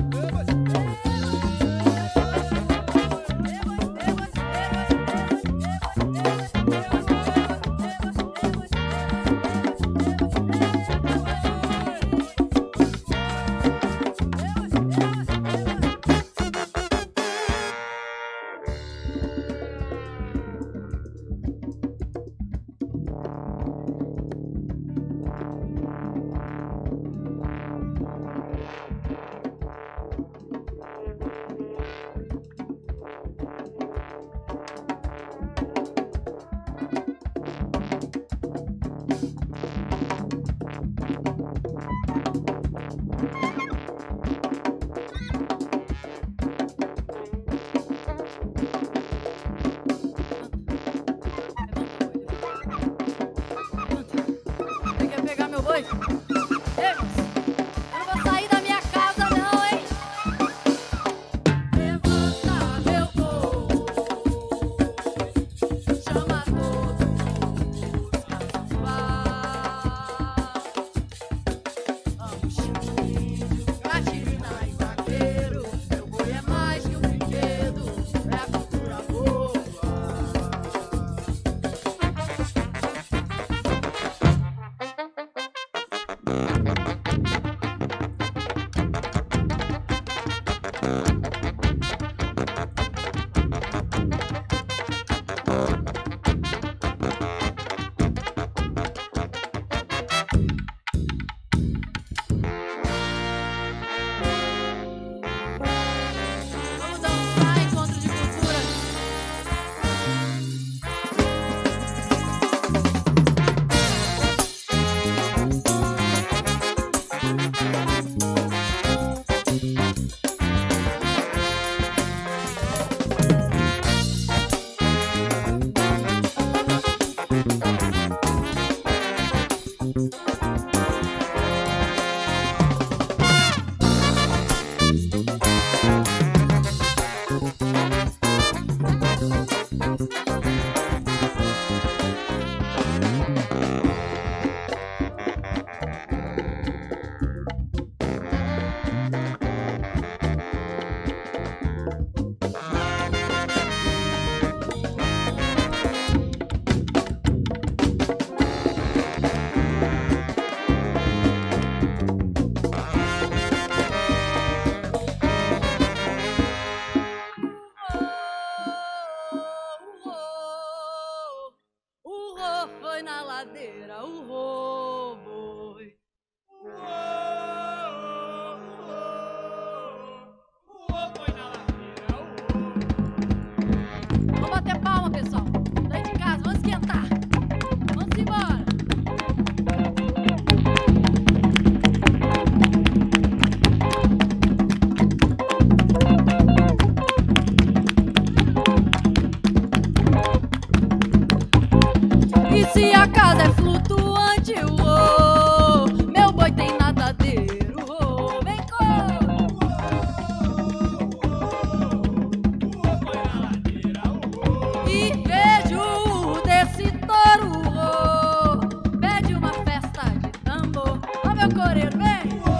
Speaker 13: flutuante, uô. Meu boi tem nadadeiro, uô. Vem com. E vejo desse touro, uô. Pede uma festa de tambor. Ó meu coreiro, vem.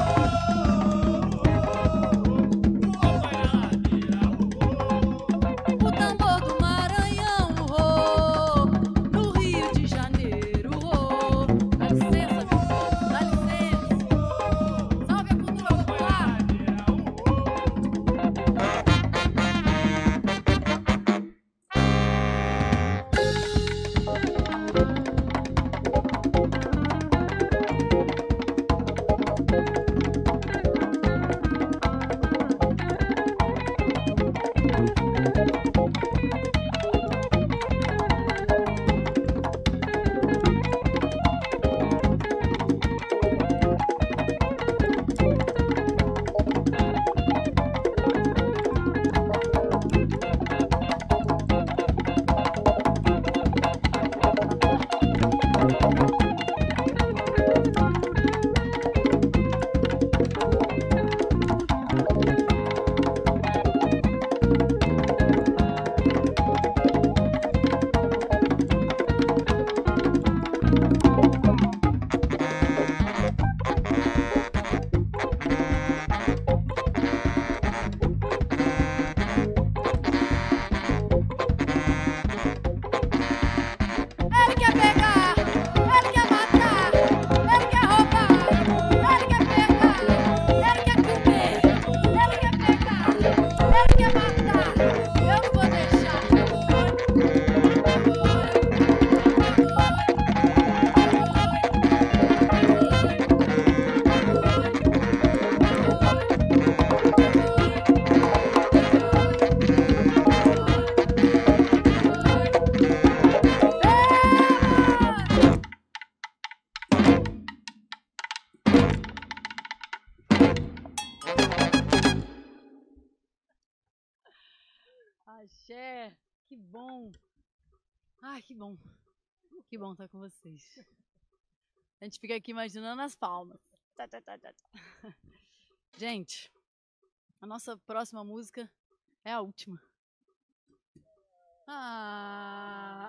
Speaker 13: O tambor do Maranhão, uô. No Rio de Janeiro, uô. Dá licença, meu povo, dá licença. Salve a cultura popular. Ele quer pegar, ele quer matar, ele quer roubar, ele quer pegar, ele quer comer, ele quer pegar, ele quer matar, eu não vou deixar. Axé, que bom. Ai, que bom. Que bom estar com vocês. A gente fica aqui imaginando as palmas. Tá, tá, tá, tá, tá. Gente, a nossa próxima música é a última. Ah.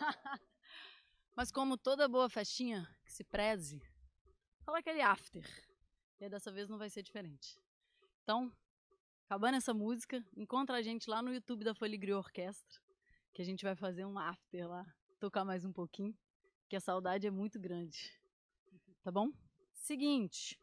Speaker 13: Mas como toda boa festinha que se preze, fala aquele after. E dessa vez não vai ser diferente. Então, acabando essa música, encontra a gente lá no YouTube da Foligrio Orquestra, que a gente vai fazer um after lá, tocar mais um pouquinho, que a saudade é muito grande. Tá bom? Seguinte,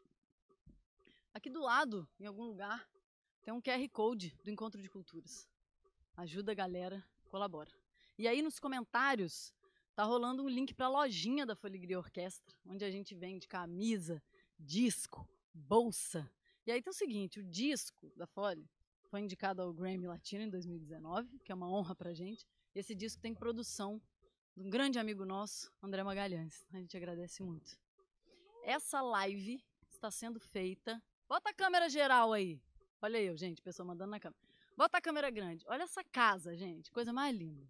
Speaker 13: aqui do lado, em algum lugar, tem um Q R Code do Encontro de Culturas. Ajuda a galera, colabora. E aí nos comentários tá rolando um link para a lojinha da Foligrio Orquestra, onde a gente vende camisa, disco, bolsa. E aí tem o seguinte, o disco da Fole foi indicado ao Grammy Latino em dois mil e dezenove, que é uma honra pra gente. E esse disco tem produção de um grande amigo nosso, André Magalhães. A gente agradece muito. Essa live está sendo feita... Bota a câmera geral aí. Olha eu, gente, pessoa mandando na câmera. Bota a câmera grande. Olha essa casa, gente, coisa mais linda.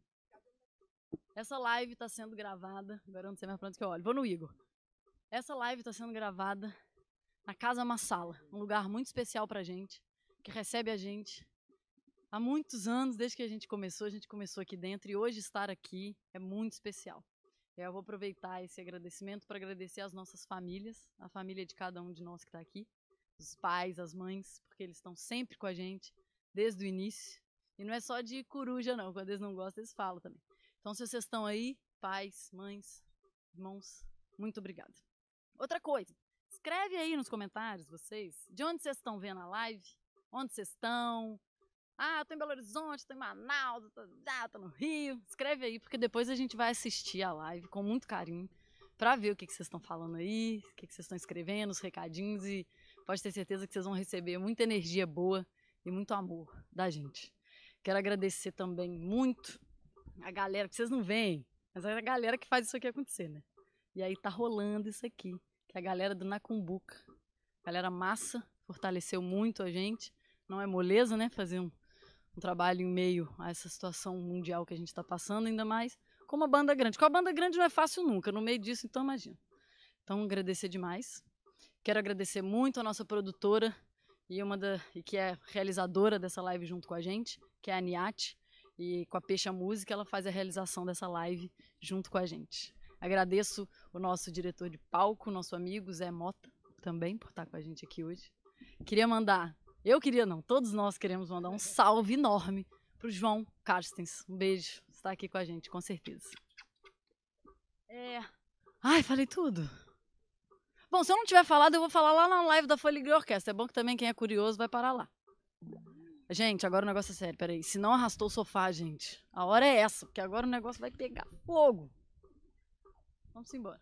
Speaker 13: Essa live está sendo gravada... Agora eu não sei mais pra onde que eu olho. Vou no Igor. Essa live está sendo gravada na Casa Massala, um lugar muito especial pra gente, que recebe a gente há muitos anos, desde que a gente começou, a gente começou aqui dentro, e hoje estar aqui é muito especial. Eu vou aproveitar esse agradecimento para agradecer às nossas famílias, a família de cada um de nós que está aqui, os pais, as mães, porque eles estão sempre com a gente, desde o início, e não é só de coruja não, quando eles não gostam, eles falam também. Então, se vocês estão aí, pais, mães, irmãos, muito obrigada. Outra coisa, escreve aí nos comentários, vocês, de onde vocês estão vendo a live, onde vocês estão. Ah, eu tô em Belo Horizonte, tô em Manaus, tô, ah, tô no Rio. Escreve aí, porque depois a gente vai assistir a live com muito carinho, pra ver o que, que vocês estão falando aí, o que, que vocês estão escrevendo, os recadinhos, e pode ter certeza que vocês vão receber muita energia boa e muito amor da gente. Quero agradecer também muito a galera, que vocês não veem, mas é a galera que faz isso aqui acontecer, né? E aí tá rolando isso aqui, que é a galera do Nacumbuca. Galera massa, fortaleceu muito a gente. Não é moleza, né? Fazer um, um trabalho em meio a essa situação mundial que a gente está passando, ainda mais com uma banda grande. Com a banda grande não é fácil nunca, no meio disso, então imagina. Então, agradecer demais. Quero agradecer muito a nossa produtora e, uma da, e que é realizadora dessa live junto com a gente, que é a Niati. E com a Peixa Música, ela faz a realização dessa live junto com a gente. Agradeço o nosso diretor de palco, nosso amigo Zé Mota, também, por estar com a gente aqui hoje. Queria mandar, eu queria não, todos nós queremos mandar um salve enorme para o João Carstens. Um beijo, está aqui com a gente, com certeza. É... Ai, falei tudo. Bom, se eu não tiver falado, eu vou falar lá na live da Folha Negro Orquestra. É bom que também quem é curioso vai parar lá. Gente, agora o negócio é sério, peraí. Se não arrastou o sofá, gente, a hora é essa, porque agora o negócio vai pegar fogo. Vamos embora.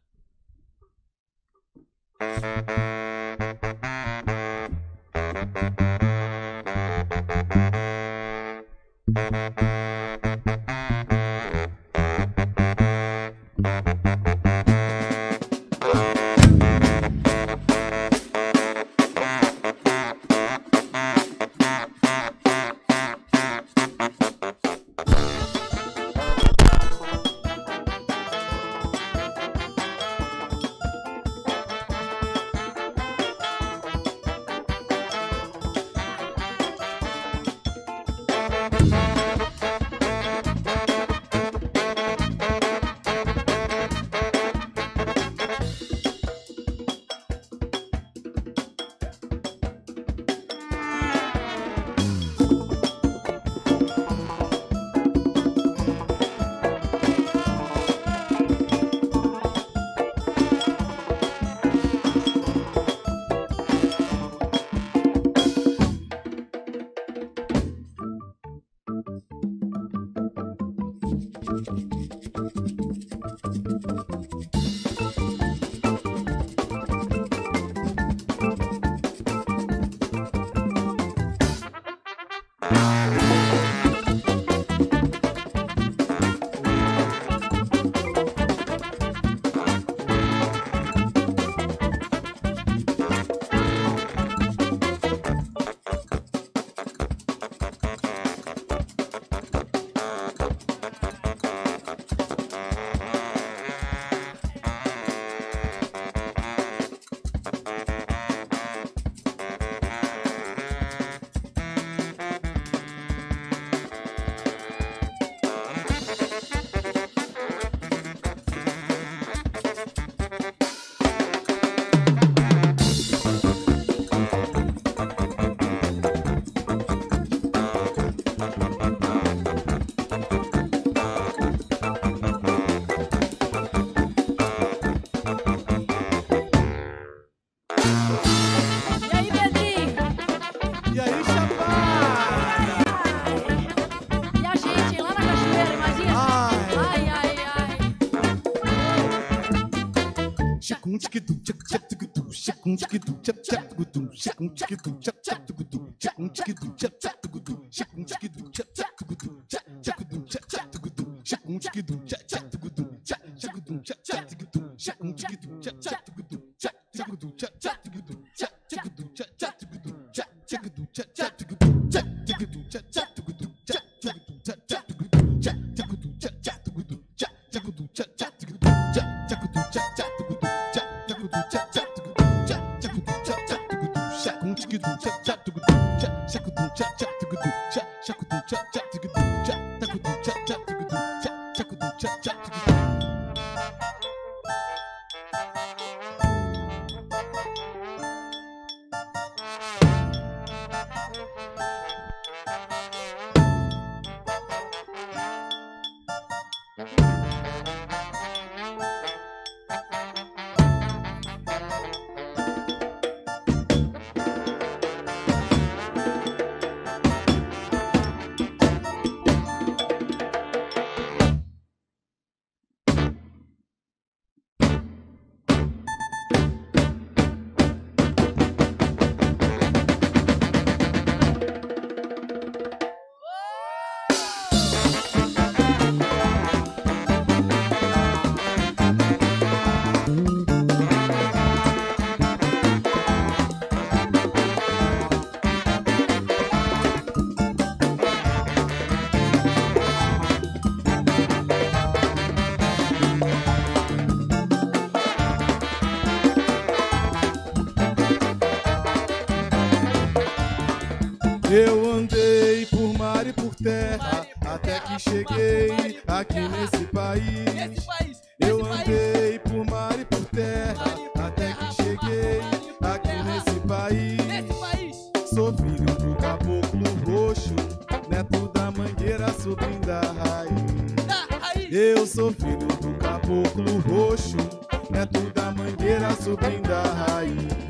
Speaker 15: terra, até que cheguei aqui nesse país. Eu andei por mar e por terra, até que cheguei aqui nesse país. Sou filho do caboclo roxo, neto da mangueira, sobrinho da raiz. Eu sou filho do caboclo roxo, neto da mangueira, sobrinho da raiz.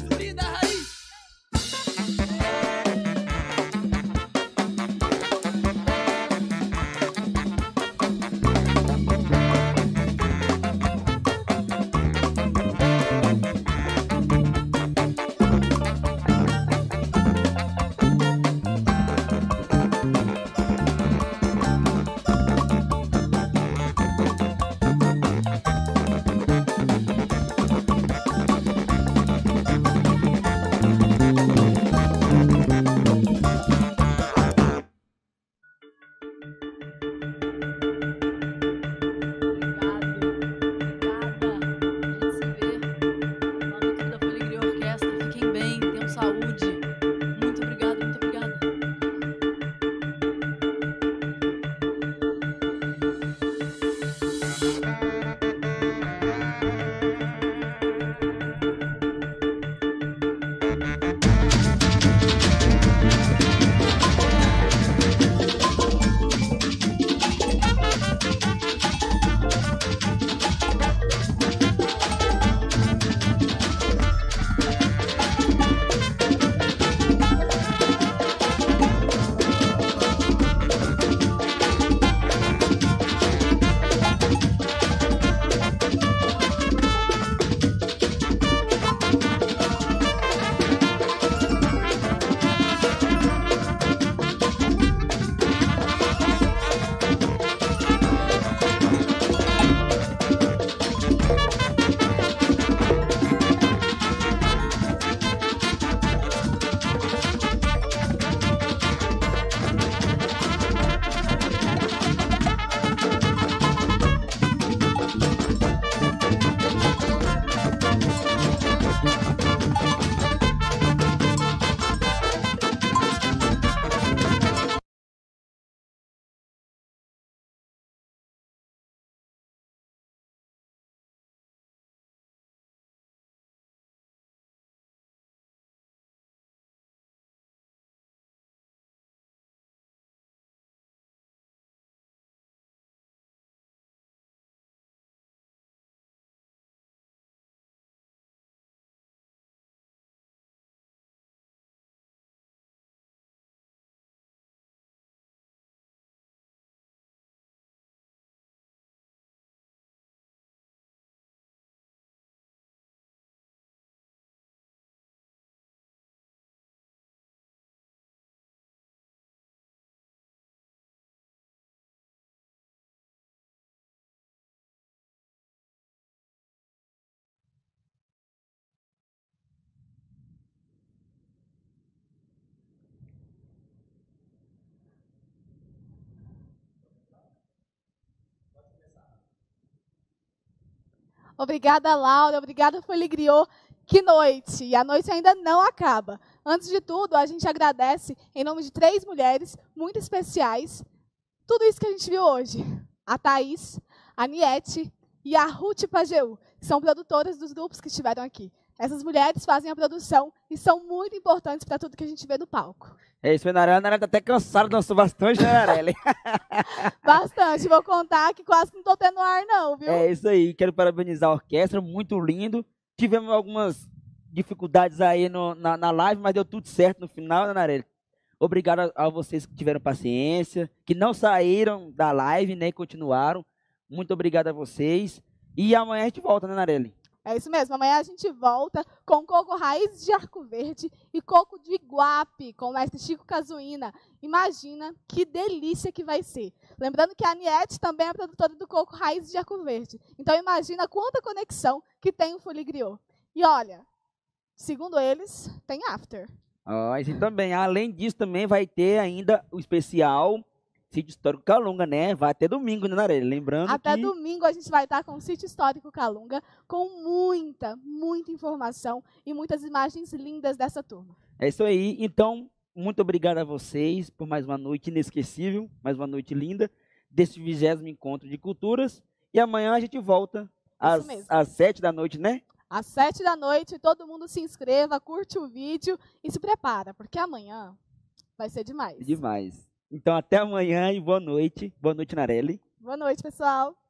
Speaker 1: Obrigada, Laura. Obrigada, Foligriô. Que noite! E a noite ainda não acaba. Antes de tudo, a gente agradece, em nome de três mulheres muito especiais, tudo isso que a gente viu hoje. A Thaís, a Niete e a Ruth Pajeú, que são produtoras dos grupos que estiveram aqui. Essas mulheres fazem a produção e são muito importantes para tudo que a gente vê no palco.
Speaker 2: É isso, Narela. A Narela tá até cansada, dançou bastante, né, Narela?
Speaker 1: Bastante. Vou contar que quase não estou tendo ar, não, viu?
Speaker 2: É isso aí. Quero parabenizar a orquestra, muito lindo. Tivemos algumas dificuldades aí no, na, na live, mas deu tudo certo no final, né, Narela? Obrigado a, a vocês que tiveram paciência, que não saíram da live, né, e continuaram. Muito obrigado a vocês. E amanhã a gente volta, né, Narela?
Speaker 1: É isso mesmo, amanhã a gente volta com coco raiz de Arco Verde e coco de Iguape, com o mestre Chico Cazuína. Imagina que delícia que vai ser. Lembrando que a Aniette também é produtora do coco raiz de Arco Verde. Então imagina quanta conexão que tem o Foligriô. E olha, segundo eles, tem after.
Speaker 2: Ah, e também, além disso, também vai ter ainda o especial Sítio Histórico Calunga, né? Vai até domingo, né, Narela? Lembrando
Speaker 1: Até
Speaker 2: que...
Speaker 1: domingo a gente vai estar com o Sítio Histórico Calunga, com muita, muita informação e muitas imagens lindas dessa turma.
Speaker 2: É isso aí. Então, muito obrigado a vocês por mais uma noite inesquecível, mais uma noite linda, desse vigésimo Encontro de Culturas. E amanhã a gente volta às,
Speaker 1: mesmo.
Speaker 2: às sete da noite, né?
Speaker 1: Às sete da noite, todo mundo se inscreva, curte o vídeo e se prepara, porque amanhã vai ser demais.
Speaker 2: Demais. Então até amanhã e boa noite. Boa noite, Narelli.
Speaker 1: Boa noite, pessoal.